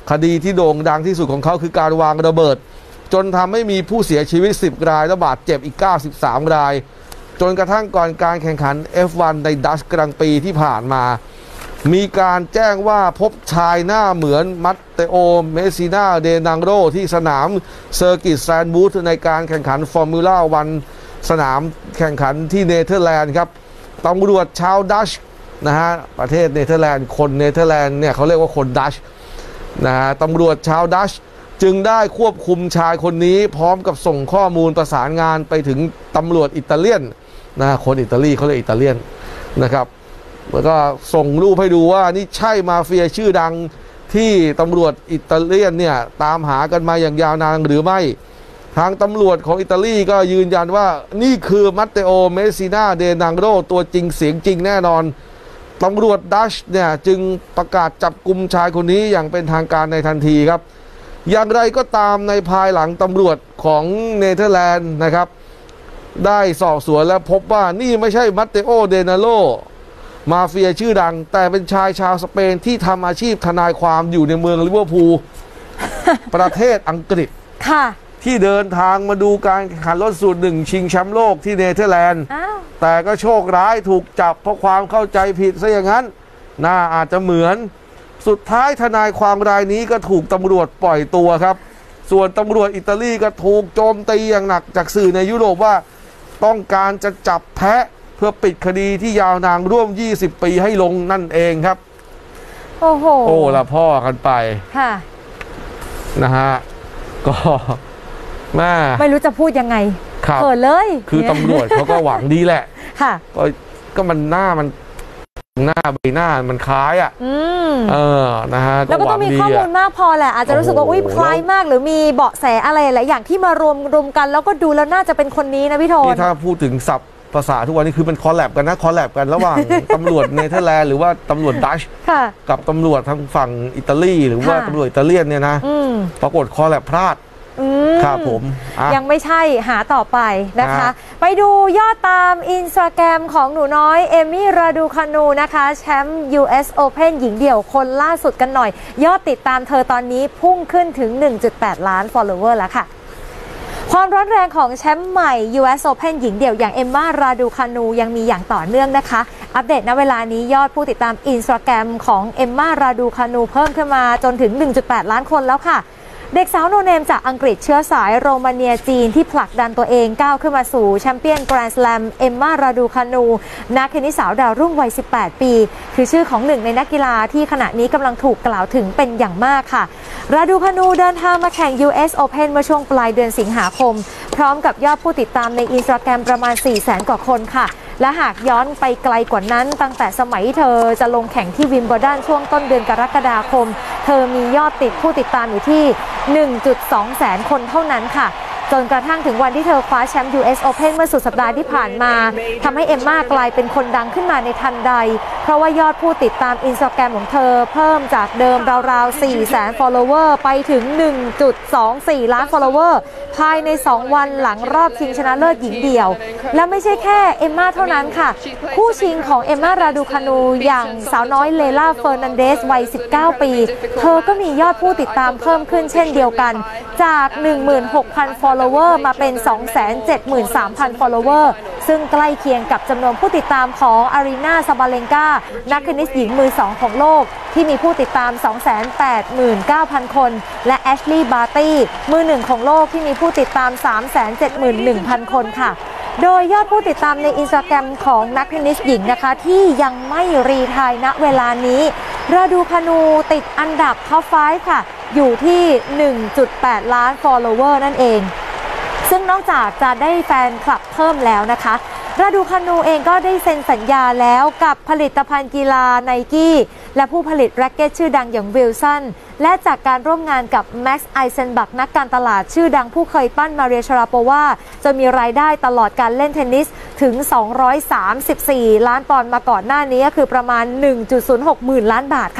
คดีที่โด่งดังที่สุดของเขาคือการวางระเบิดจนทำให้มีผู้เสียชีวิตสิบรายและบาดเจ็บอีกเก้าสิบสามรายจนกระทั่งก่อนการแข่งขัน เอฟ วัน ในดัชกลางปีที่ผ่านมามีการแจ้งว่าพบชายหน้าเหมือนมัตเตโอ เมสซินาเดนังโรที่สนามเซอร์กิตแซนบูธในการแข่งขันฟอร์มูล่าวันสนามแข่งขันที่เนเธอร์แลนด์ครับตำรวจชาวดัชนะฮะประเทศเนเธอร์แลนด์คนเนเธอร์แลนด์เนี่ยเขาเรียกว่าคนดัชนะฮะตำรวจชาวดัชจึงได้ควบคุมชายคนนี้พร้อมกับส่งข้อมูลประสานงานไปถึงตำรวจอิตาเลียนนะคนอิตาลีเขาเรียกอิตาเลียนนะครับแล้วก็ส่งรูปให้ดูว่านี่ใช่มาเฟียชื่อดังที่ตำรวจอิตาเลียนเนี่ยตามหากันมาอย่างยาวนานหรือไม่ทางตำรวจของอิตาลีก็ยืนยันว่านี่คือมัตเตโอ เมสซินาเดนังโรตัวจริงเสียงจริงแน่นอนตำรวจดัชเนี่ยจึงประกาศจับกุมชายคนนี้อย่างเป็นทางการในทันทีครับอย่างไรก็ตามในภายหลังตำรวจของเนเธอร์แลนด์นะครับได้สอบสวนและพบว่านี่ไม่ใช่มัตเตโอ เดนาโรมาเฟียชื่อดังแต่เป็นชายชาวสเปนที่ทำอาชีพทนายความอยู่ในเมืองลิเวอร์พูล ประเทศอังกฤษค่ะที่เดินทางมาดูการแข่งขันรถสูตรหนึ่งชิงแชมป์โลกที่เนเธอร์แลนด์แต่ก็โชคร้ายถูกจับเพราะความเข้าใจผิดซะอย่างนั้นน่าอาจจะเหมือนสุดท้ายทนายความรายนี้ก็ถูกตำรวจปล่อยตัวครับส่วนตำรวจอิตาลีก็ถูกโจมตีอย่างหนักจากสื่อในยุโรปว่าต้องการจะจับแพะเพื่อปิดคดีที่ยาวนานร่วมยี่สิบปีให้ลงนั่นเองครับโอ้โหโอ้ละพ่อกันไปค่ะนะฮะก็แม่ไม่รู้จะพูดยังไงเขินเลยคือตำรวจเขาก็หวังดีแหละค่ะก็ก็มันหน้ามันหน้าใบหน้ามันคล้ายอ่ะเออนะฮะแล้วก็ต้องมีข้อมูลมากพอแหละอาจจะรู้สึกว่าอุ้ยคล้ายมากหรือมีเบาะแสอะไรหลายอย่างที่มารวมรวมกันแล้วก็ดูแล้วน่าจะเป็นคนนี้นะพี่โทนถ้าพูดถึงศัพท์ภาษาทุกวันนี้คือมันคอลแลบกันนะคอลแลบกันระหว่าง ตำรวจเนเธอร์แลนด์หรือว่าตำรวจดัชกับตำรวจทางฝั่งอิตาลีหรือว่าตำรวจอิตาเลียนเนี่ยนะปรากฏคอลแลบพลาดครับผมยังไม่ใช่หาต่อไปนะคะไปดูยอดตามอินสตาแกรมของหนูน้อยเอมี่ราดูคานูนะคะแชมป์ ยู เอส Open หญิงเดี่ยวคนล่าสุดกันหน่อยยอดติดตามเธอตอนนี้พุ่งขึ้นถึง หนึ่งจุดแปด ล้าน follower แล้วค่ะความร้อนแรงของแชมป์ใหม่ ยู เอส Open หญิงเดี่ยวอย่างเอมม่าราดูคานูยังมีอย่างต่อเนื่องนะคะอัปเดตณเวลานี้ยอดผู้ติดตามอินสตาแกรมของเอมม่าราดูคานูเพิ่มขึ้นมาจนถึง หนึ่งจุดแปด ล้านคนแล้วค่ะเด็กสาวโนเนมจากอังกฤษเชื้อสายโรมาเนียจีนที่ผลักดันตัวเองก้าวขึ้นมาสู่แชมเปี้ยนแกรนด์สแลมเอมม่าราดูคานูนักเทนนิสสาวดาวรุ่งวัยสิบแปดปีคือชื่อของหนึ่งในนักกีฬาที่ขณะนี้กำลังถูกกล่าวถึงเป็นอย่างมากค่ะราดูคานูเดินทางมาแข่ง ยู เอส Open เมื่อช่วงปลายเดือนสิงหาคมพร้อมกับยอดผู้ติดตามในอินสตาแกรมประมาณ สี่แสน กว่าคนค่ะและหากย้อนไปไกลกว่านั้นตั้งแต่สมัยเธอจะลงแข่งที่วิมเบิลดันช่วงต้นเดือนกรกฎาคมเธอมียอดติดผู้ติดตามอยู่ที่ หนึ่งจุดสอง แสนคนเท่านั้นค่ะจนกระทั่งถึงวันที่เธอคว้าแชมป์ ยู เอส Open เมื่อสุดสัปดาห์ที่ผ่านมาทำให้เอมม่ากลายเป็นคนดังขึ้นมาในทันใดเพราะว่ายอดผู้ติดตามอินสตาแกรมของเธอเพิ่มจากเดิมราวๆ สี่แสน follower ไปถึง หนึ่งจุดสองสี่ ล้าน follower ภายในสองวันหลังรอบชิงชนะเลิศหญิงเดี่ยวและไม่ใช่แค่เอมม่าเท่านั้นค่ะคู่ชิงของเอมม่าราดูคานูอย่างสาวน้อยเลล่าเฟอร์นันเดสวัยสิบเก้าปีเธอก็มียอดผู้ติดตามเพิ่มขึ้นเช่นเดียวกันจาก หนึ่งหมื่นหกพัน follower มาเป็น สองแสนเจ็ดหมื่นสามพัน follower ซึ่งใกล้เคียงกับจำนวนผู้ติดตามของอารีนาซาบาเลนกานักเทนนิสหญิงมือสองของโลกที่มีผู้ติดตาม สองแสนแปดหมื่นเก้าพัน คนและแอชลีย์บาร์ตี้มือหนึ่งของโลกที่มีผู้ติดตาม สามแสนเจ็ดหมื่นหนึ่งพัน คนค่ะโดยยอดผู้ติดตามในอินสตาแกรมของนักเทนนิสหญิงนะคะที่ยังไม่รีไทร์ณเวลานี้ราดูคานูติดอันดับท็อปไฟว์ค่ะอยู่ที่ หนึ่งจุดแปด ล้าน follower นั่นเองซึ่งนอกจากจะได้แฟนคลับเพิ่มแล้วนะคะราดูคานูเองก็ได้เซ็นสัญญาแล้วกับผลิตภัณฑ์กีฬาไนกี้และผู้ผลิตแร็คเก็ตชื่อดังอย่างวิลสันและจากการร่วมงานกับแม็กซ์ไอเซนบักนักการตลาดชื่อดังผู้เคยปั้นมาเรียชาราโปวาจะมีรายได้ตลอดการเล่นเทนนิสถึงสองร้อยสามสิบสี่ล้านปอนด์มาก่อนหน้านี้ก็คือประมาณ หนึ่งจุดศูนย์หก หมื่นล้านบาทค่ะ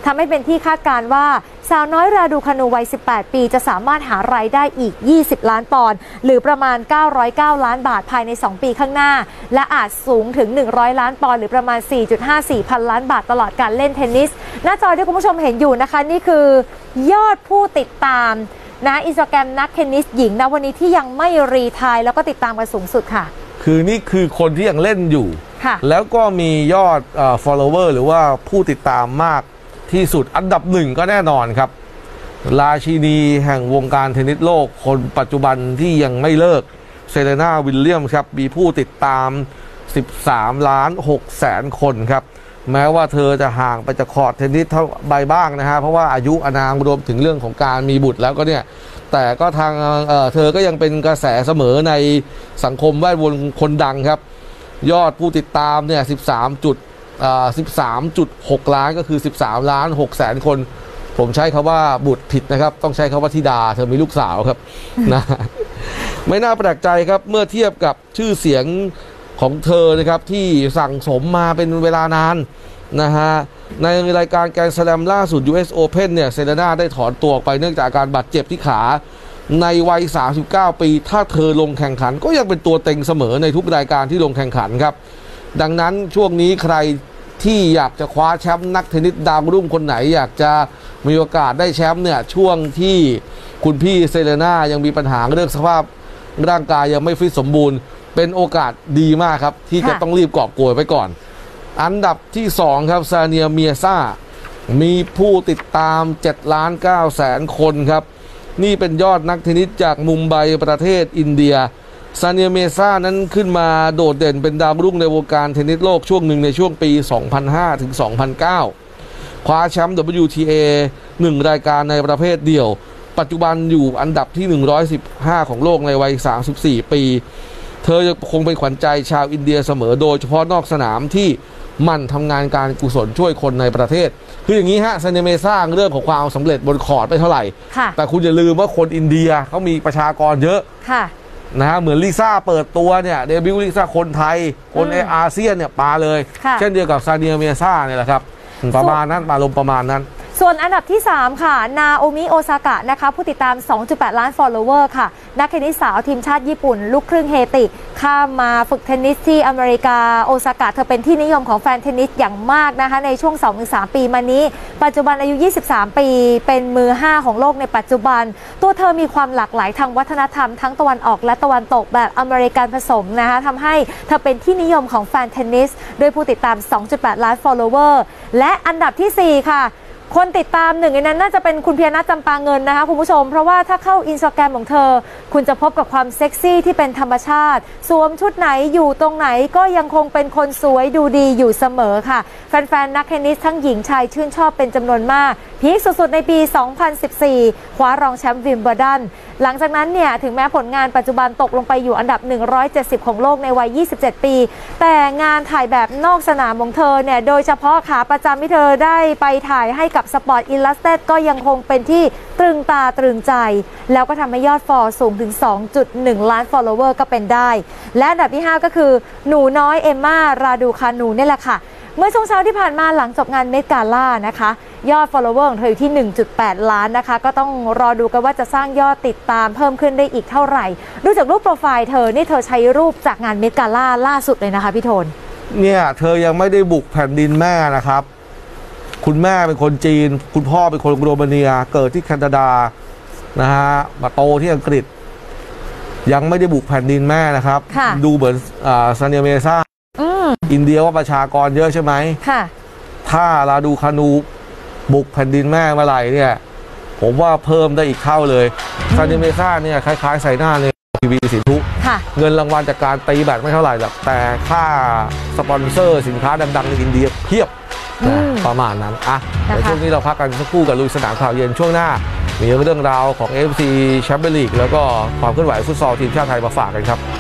ทำให้เป็นที่คาดการณ์ว่าสาวน้อยราดูคานูวัยสิบแปดปีจะสามารถหารายได้อีกยี่สิบล้านปอนด์หรือประมาณเก้าร้อยเก้าล้านบาทภายในสองปีข้างหน้าและอาจสูงถึงหนึ่งร้อยล้านปอนด์หรือประมาณ สี่จุดห้าสี่ พันล้านบาทตลอดการเล่นเทนนิสหน้าจอที่คุณผู้ชมเห็นอยู่นะคะนี่คือยอดผู้ติดตามนะอินสตาแกรมนักเทนนิสหญิงนะวันนี้ที่ยังไม่รีไทร์แล้วก็ติดตามกันสูงสุดค่ะคือนี่คือคนที่ยังเล่นอยู่แล้วก็มียอด uh, follower หรือว่าผู้ติดตามมากที่สุดอันดับหนึ่งก็แน่นอนครับราชินีแห่งวงการเทนนิสโลกคนปัจจุบันที่ยังไม่เลิกเซเรนาวิลเลียมครับมีผู้ติดตามสิบสามล้านหกแสนคนครับแม้ว่าเธอจะห่างไปจากคอร์ตเทนนิสเท่าใบบ้างนะฮะเพราะว่าอายุอานามรวมถึงเรื่องของการมีบุตรแล้วก็เนี่ยแต่ก็ทางเอ่อเธอก็ยังเป็นกระแสเสมอในสังคมแวดวงคนดังครับยอดผู้ติดตามเนี่ยสิบสามจุดอ่าสิบสามจุดหกล้านก็คือสิบสามล้านหกแสนคนผมใช้คำว่าบุตรผิดนะครับต้องใช้คำว่าธิดาเธอมีลูกสาวครับนะไม่น่าแปลกใจครับเมื่อเทียบกับชื่อเสียงของเธอนะครับที่สั่งสมมาเป็นเวลานานนะฮะในรายการแกรนด์สแลมล่าสุด ยู เอส Open เนี่ยเซเรนาได้ถอนตัวไปเนื่องจากการบาดเจ็บที่ขาในวัยสามสิบเก้าปีถ้าเธอลงแข่งขันก็ยังเป็นตัวเต็งเสมอในทุกรายการที่ลงแข่งขันครับดังนั้นช่วงนี้ใครที่อยากจะคว้าแชมป์นักเทนนิสดาวรุ่งคนไหนอยากจะมีโอกาสได้แชมป์เนี่ยช่วงที่คุณพี่เซเรนายังมีปัญหาเรื่องสภาพร่างกายยังไม่ฟิตสมบูรณ์เป็นโอกาสดีมากครับที่จะต้องรีบกอบโกยไปก่อนอันดับที่สองครับซาเนียเมียซ่ามีผู้ติดตามเจ็ดล้านเก้าแสนคนครับนี่เป็นยอดนักเทนนิสจากมุมไบประเทศอินเดียซาเนียเมียซ่านั้นขึ้นมาโดดเด่นเป็นดาวรุ่งในวงการเทนนิสโลกช่วงหนึ่งในช่วงปี สองพันห้า ถึง สองพันเก้า คว้าแชมป์ ดับเบิลยู ที เอ หนึ่งรายการในประเภทเดี่ยวปัจจุบันอยู่อันดับที่หนึ่งร้อยสิบห้าของโลกในวัยสามสิบสี่ปีเธอคงเป็นขวัญใจชาวอินเดียเสมอโดยเฉพาะนอกสนามที่มันทำงานการกุศลช่วยคนในประเทศคืออย่างนี้ฮะซาเนเมซ่าเรื่องของความสำเร็จบนคอร์ตไม่เท่าไหร่แต่คุณอย่าลืมว่าคนอินเดียเขามีประชากรเยอะนะฮะเหมือนลิซ่าเปิดตัวเนี่ยเดบิวต์ลิซ่าคนไทยคนในอาเซียนเนี่ยมาเลยเช่นเดียวกับซาเนเมซ่าเนี่ยแหละครับประมาณนั้นมาลมประมาณนั้นส่วนอันดับที่สามค่ะนาโอมิโอซากะนะคะผู้ติดตาม สองจุดแปด ล้าน follower ค่ะนักเทนนิสสาวทีมชาติญี่ปุ่นลูกครึ่งเฮติข้ามมาฝึกเทนนิสที่อเมริกาโอซากะเธอเป็นที่นิยมของแฟนเทนนิสอย่างมากนะคะในช่วง สองถึงสาม ปีมานี้ปัจจุบันอายุยี่สิบสามปีเป็นมือห้าของโลกในปัจจุบันตัวเธอมีความหลากหลายทางวัฒนธรรมทั้งตะวันออกและตะวันตกแบบอเมริกันผสมนะคะทำให้เธอเป็นที่นิยมของแฟนเทนนิสโดยผู้ติดตาม สองจุดแปด ล้าน follower และอันดับที่สี่ค่ะคนติดตามหนึ่งในนั้นน่าจะเป็นคุณเพียรนัทจำปาเงินนะคะคุณผู้ชมเพราะว่าถ้าเข้าอินสตาแกรมของเธอคุณจะพบกับความเซ็กซี่ที่เป็นธรรมชาติสวมชุดไหนอยู่ตรงไหนก็ยังคงเป็นคนสวยดูดีอยู่เสมอค่ะแฟนๆนักเทนนิสทั้งหญิงชายชื่นชอบเป็นจำนวนมากพีคสุดๆในปี สองพันสิบสี่ คว้ารองแชมป์วิมเบิลดันหลังจากนั้นเนี่ยถึงแม้ผลงานปัจจุบันตกลงไปอยู่อันดับหนึ่งร้อยเจ็ดสิบของโลกในวัยยี่สิบเจ็ดปีแต่งานถ่ายแบบนอกสนามของเธอเนี่ยโดยเฉพาะขาประจำที่เธอได้ไปถ่ายให้กับสปอร์ตอิลลัสเต็ดก็ยังคงเป็นที่ตรึงตาตรึงใจแล้วก็ทำให้ยอดฟอลสูงถึง สองจุดหนึ่ง ล้าน follower ก็เป็นได้และอันดับที่ห้าก็คือหนูน้อยเอมม่าราดูคานูนี่แหละค่ะเมื่อช่วงเช้าที่ผ่านมาหลังจบงานเมดกาล่านะคะยอด follower ของเธออยู่ที่ หนึ่งจุดแปด ล้านนะคะก็ต้องรอดูกันว่าจะสร้างยอดติดตามเพิ่มขึ้นได้อีกเท่าไหร่ดูจากรูปโปรไฟล์เธอนี่เธอใช้รูปจากงานเมดกาล่าล่าสุดเลยนะคะพี่โทนเนี่ยเธอยังไม่ได้บุกแผ่นดินแม่นะครับคุณแม่เป็นคนจีนคุณพ่อเป็นคนโรมาเนียเกิดที่แคนาดานะฮะมาโตที่อังกฤษยังไม่ได้บุกแผ่นดินแม่นะครับดูเหมือนซาเนียเมซ่าอินเดียว่าประชากรเยอะใช่ไหมถ้าราดูคานูบุกแผ่นดินแม่เมื่อไหร่เนี่ยผมว่าเพิ่มได้อีกเท่าเลยซาเนียเมซ่าเนี่ยคล้ายๆไซน่าในทีวีสินทุเงินรางวัลจากการตีแบดไม่เท่าไหร่หรอกแต่ค่าสปอนเซอร์สินค้าดังๆในอินเดียเพียบประมาณนั้นอ่ะในช่วงนี้เราพักกันสักครู่กับลุยสนามข่าวเย็นช่วงหน้ามีเรื่องราวของ เอ เอฟ ซี Champions League แล้วก็ความเคลื่อนไหวฟุตซอลทีมชาติไทยมาฝากกันครับ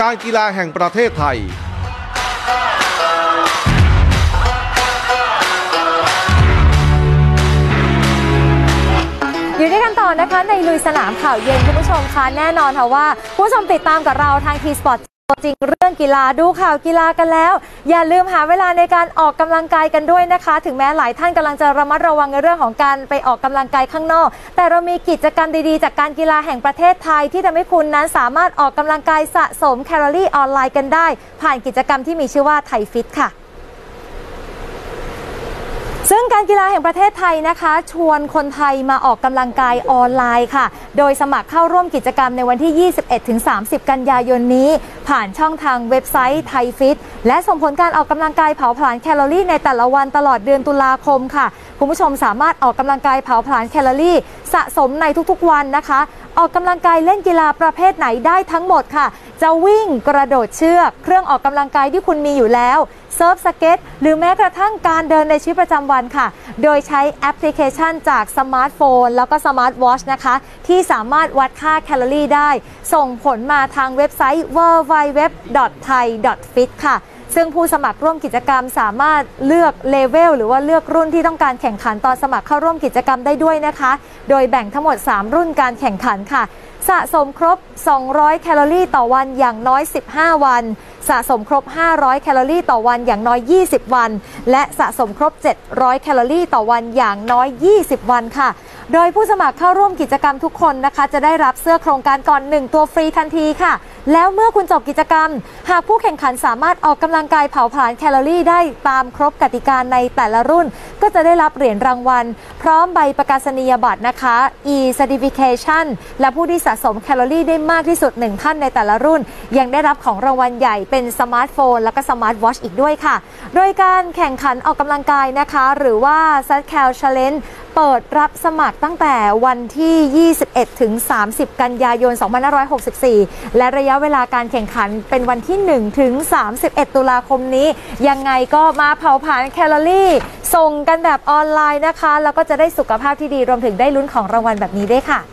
การกีฬาแห่งประเทศไทยอยู่ด้วยกันต่อนะคะในลุยสนามข่าวเย็นคุณผู้ชมคะแน่นอนค่ะว่าผู้ชมติดตามกับเราทางทีสปอร์ตจริงเรื่องกีฬาดูข่าวกีฬากันแล้วอย่าลืมหาเวลาในการออกกำลังกายกันด้วยนะคะถึงแม้หลายท่านกำลังจะระมัดระวังในเรื่องของการไปออกกำลังกายข้างนอกแต่เรามีกิจกรรมดีๆจากการกีฬาแห่งประเทศไทยที่ทำให้คุณนั้นสามารถออกกำลังกายสะสมแคลอรี่ออนไลน์กันได้ผ่านกิจกรรมที่มีชื่อว่าไทยฟิตค่ะซึ่งการกีฬาแห่งประเทศไทยนะคะชวนคนไทยมาออกกำลังกายออนไลน์ค่ะโดยสมัครเข้าร่วมกิจกรรมในวันที่ ยี่สิบเอ็ดถึงสามสิบ กันยายนนี้ผ่านช่องทางเว็บไซต์ไทยฟิตและส่งผลการออกกำลังกายเผาผลาญแคลอรี่ในแต่ละวันตลอดเดือนตุลาคมค่ะคุณผู้ชมสามารถออกกำลังกายเผาผลาญแคลอรี่สะสมในทุกๆวันนะคะออกกำลังกายเล่นกีฬาประเภทไหนได้ทั้งหมดค่ะจะวิ่งกระโดดเชือกเครื่องออกกำลังกายที่คุณมีอยู่แล้วเซิร์ฟสเก็ตหรือแม้กระทั่งการเดินในชีวิตประจำวันค่ะโดยใช้แอปพลิเคชันจากสมาร์ทโฟนแล้วก็สมาร์ทวอชนะคะที่สามารถวัดค่าแคลอรี่ได้ส่งผลมาทางเว็บไซต์ ดับเบิลยู ดับเบิลยู ดับเบิลยู ดอท ไทย ดอท ฟิต ค่ะซึ่งผู้สมัครร่วมกิจกรรมสามารถเลือกเลเวลหรือว่าเลือกรุ่นที่ต้องการแข่งขันตอนสมัครเข้าร่วมกิจกรรมได้ด้วยนะคะโดยแบ่งทั้งหมดสามรุ่นการแข่งขันค่ะสะสมครบสองร้อยแคลอรี่ต่อวันอย่างน้อยสิบห้าวันสะสมครบห้าร้อยแคลอรี่ต่อวันอย่างน้อยยี่สิบวันและสะสมครบเจ็ดร้อยแคลอรี่ต่อวันอย่างน้อยยี่สิบวันค่ะโดยผู้สมัครเข้าร่วมกิจกรรมทุกคนนะคะจะได้รับเสื้อโครงการก่อนหนึ่งตัวฟรีทันทีค่ะแล้วเมื่อคุณจบกิจกรรมหากผู้แข่งขันสามารถออกกำลังกายเผาผลาญแคลอรี่ได้ตามครบกติกาในแต่ละรุ่นก็จะได้รับเหรียญรางวัลพร้อมใบประกาศนียบัตรนะคะ e-certification และผู้ที่สะสมแคลอรี่ได้มากที่สุดหนึ่งท่านในแต่ละรุ่นยังได้รับของรางวัลใหญ่เป็นสมาร์ทโฟนและก็สมาร์ทวอชอีกด้วยค่ะโดยการแข่งขันออกกำลังกายนะคะหรือว่า แซด แคล Challenge เปิดรับสมัครตั้งแต่วันที่ ยี่สิบเอ็ดถึงสามสิบ กันยายน สองพันห้าร้อยหกสิบสี่ และระยะเวลาการแข่งขันเป็นวันที่ หนึ่งถึงสามสิบเอ็ด ตุลาคมนี้ยังไงก็มาเผาผลาญแคลอรี่ส่งกันแบบออนไลน์นะคะแล้วก็จะได้สุขภาพที่ดีรวมถึงได้ลุ้นของรางวัลแบบนี้ด้วยค่ะ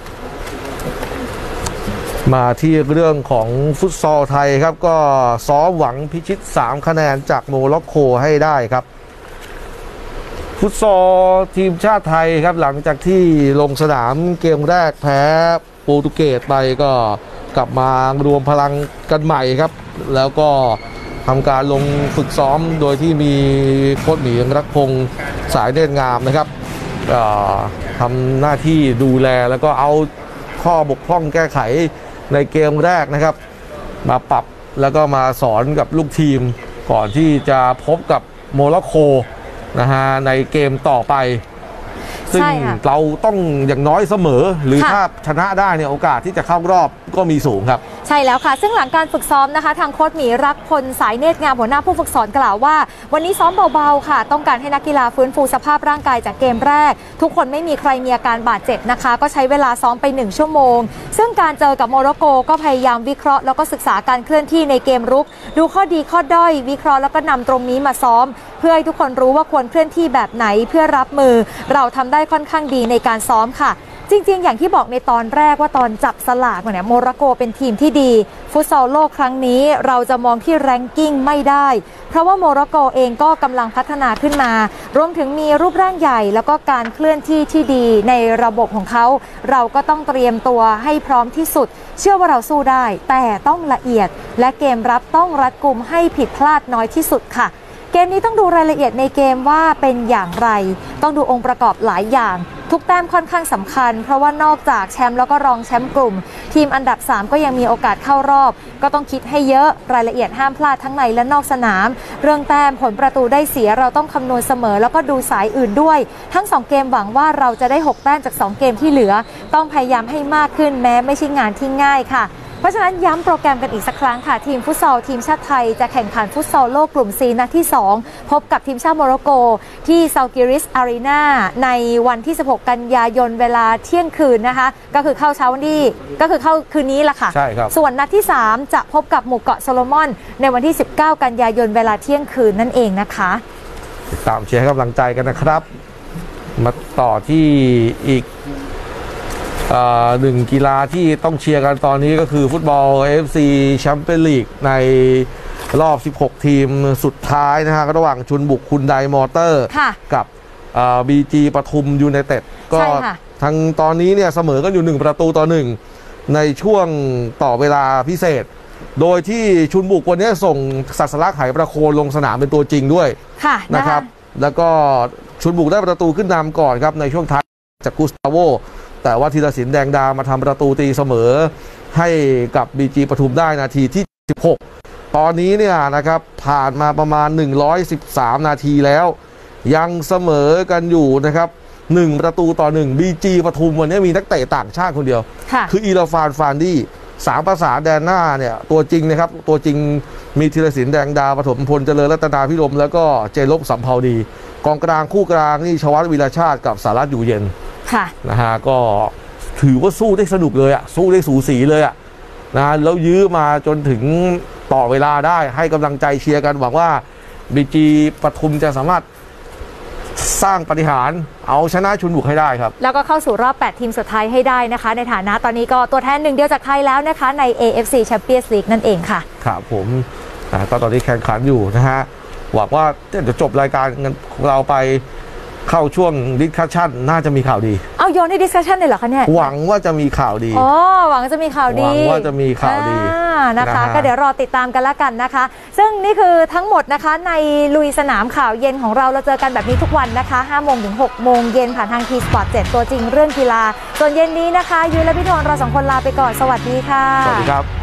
มาที่เรื่องของฟุตซอลไทยครับก็ซ้อมหวังพิชิตสามคะแนนจากโมร็อกโกให้ได้ครับฟุตซอลทีมชาติไทยครับหลังจากที่ลงสนามเกมแรกแพ้โปรตุเกสไปก็กลับมารวมพลังกันใหม่ครับแล้วก็ทำการลงฝึกซ้อมโดยที่มีโค้ชหมีรักพงษ์สายเนตรงามนะครับทำหน้าที่ดูแลแล้วก็เอาข้อบกพร่องแก้ไขในเกมแรกนะครับมาปรับแล้วก็มาสอนกับลูกทีมก่อนที่จะพบกับโมร็อกโกนะฮะในเกมต่อไปซึ่งเราต้องอย่างน้อยเสมอหรือถ้าชนะได้เนี่ยโอกาสที่จะเข้ารอบก็มีสูงครับใช่แล้วค่ะซึ่งหลังการฝึกซ้อมนะคะทางโค้ชหมีรักพลสายเนตรงามหัวหน้าผู้ฝึกสอนกล่าวว่าวันนี้ซ้อมเบาๆค่ะต้องการให้นักกีฬาฟื้นฟูสภาพร่างกายจากเกมแรกทุกคนไม่มีใครมีอาการบาดเจ็บนะคะก็ใช้เวลาซ้อมไปหนึ่งชั่วโมงซึ่งการเจอกับโมร็อกโกก็พยายามวิเคราะห์แล้วก็ศึกษาการเคลื่อนที่ในเกมรุกดูข้อดีข้อด้อยวิเคราะห์แล้วก็นำตรงนี้มาซ้อมเพื่อให้ทุกคนรู้ว่าควรเคลื่อนที่แบบไหนเพื่อรับมือเราทำได้ค่อนข้างดีในการซ้อมค่ะจริงๆอย่างที่บอกในตอนแรกว่าตอนจับสลากเนี่ยโมร็อกโกเป็นทีมที่ดีฟุตซอลโลกครั้งนี้เราจะมองที่แรงกิ้งไม่ได้เพราะว่าโมร็อกโกเองก็กำลังพัฒนาขึ้นมารวมถึงมีรูปร่างใหญ่แล้วก็การเคลื่อนที่ที่ดีในระบบของเขาเราก็ต้องเตรียมตัวให้พร้อมที่สุดเชื่อว่าเราสู้ได้แต่ต้องละเอียดและเกมรับต้องรัดกุมให้ผิดพลาดน้อยที่สุดค่ะเกมนี้ต้องดูรายละเอียดในเกมว่าเป็นอย่างไรต้องดูองค์ประกอบหลายอย่างทุกแต้มค่อนข้างสำคัญเพราะว่านอกจากแชมป์แล้วก็รองแชมป์กลุ่มทีมอันดับสามก็ยังมีโอกาสเข้ารอบก็ต้องคิดให้เยอะรายละเอียดห้ามพลาดทั้งในและนอกสนามเรื่องแต้มผลประตูได้เสียเราต้องคำนวณเสมอแล้วก็ดูสายอื่นด้วยทั้งสองเกมหวังว่าเราจะได้หกแต้มจากสองเกมที่เหลือต้องพยายามให้มากขึ้นแม้ไม่ใช่งานที่ง่ายค่ะเพราะฉะนั้นย้ำโปรแกรมกันอีกสักครั้งค่ะทีมฟุตซอลทีมชาติไทยจะแข่งขันฟุตซอลโลกกลุ่ม ซี นัดที่สองพบกับทีมชาติโมร็อกโกที่ซาลกิริสอารีนาในวันที่สิบหกกันยายนเวลาเที่ยงคืนนะคะก็คือเข้าเช้าวันที่ก็คือเข้าคืนนี้แหละค่ะใช่ครับส่วนนัดที่สามจะพบกับหมู่เกาะโซโลมอนในวันที่สิบเก้ากันยายนเวลาเที่ยงคืนนั่นเองนะคะติดตามเชียร์ให้กำลังใจกันนะครับมาต่อที่อีกหนึ่งกีฬาที่ต้องเชียร์กันตอนนี้ก็คือฟุตบอล เอ เอฟ ซี Champions League ในรอบ สิบหก ทีมสุดท้ายนะฮะระหว่างชุนบุกคุณไดมอเตอร์กับบี จี ปทุมยูไนเต็ดก็ทั้งตอนนี้เนี่ยเสมอกันอยู่หนึ่งประตูต่อหนึ่งในช่วงต่อเวลาพิเศษโดยที่ชุนบุกวันนี้ส่งศัสลักไหประโคนลงสนามเป็นตัวจริงด้วยนะครับแล้วก็ชุนบุกได้ประตูขึ้นนำก่อนครับในช่วงท้ายจากกุสตาโวแต่ว่าธีรศิลป์แดงดามาทำประตูตีเสมอให้กับ บี จี ปทุมได้นาทีที่สิบหกตอนนี้เนี่ยนะครับผ่านมาประมาณหนึ่งร้อยสิบสามนาทีแล้วยังเสมอกันอยู่นะครับหนึ่งประตูต่อหนึ่ง บี จี ปทุมวันนี้มีนักเตะต่างชาติคนเดียวคืออีราฟานฟานดี้สามภาษาแดนหน้าเนี่ยตัวจริงนะครับตัวจริงมีธีรศิลป์แดงดาปฐมพลเจริญรัตนาพิรมแล้วก็เจลบสัมภาวดีกองกลางคู่กลางนี่ชวัฒน์วีรชาติกับสารัตน์อยู่เย็นนะฮะก็ถือว่าสู้ได้สนุกเลยอะสู้ได้สูสีเลยอะนะแล้วยื้อมาจนถึงต่อเวลาได้ให้กำลังใจเชียร์กันหวังว่า บี จี ปทุมจะสามารถสร้างปาฏิหาริย์เอาชนะชุนบุกให้ได้ครับแล้วก็เข้าสู่รอบแปดทีมสุดท้ายให้ได้นะคะในฐานะตอนนี้ก็ตัวแทนหนึ่งเดียวจากไทยแล้วนะคะใน เอ เอฟ ซี Champions League นั่นเองค่ะครับผมก็ตอนนี้แข่งขันอยู่นะฮะหวังว่าจะจบรายการของเราไปเข้าช่วงดิสคัชชั่นน่าจะมีข่าวดีเอาโยนให้ดิสคัชชั่นเลยเหรอคะเนี่ยหวังว่าจะมีข่าวดีอ๋อหวังจะมีข่าวดีหวังว่าจะมีข่าวดีนะคะก็เดี๋ยวรอติดตามกันละกันนะคะซึ่งนี่คือทั้งหมดนะคะในลุยสนามข่าวเย็นของเราเราเจอกันแบบนี้ทุกวันนะคะห้าโมงถึงหกโมงเย็นผ่านทางทีสปอร์ตเจ็ดตัวจริงเรื่องกีฬาส่วนเย็นนี้นะคะยูและพี่ธรเราสองคนลาไปก่อนสวัสดีค่ะสวัสดีครับ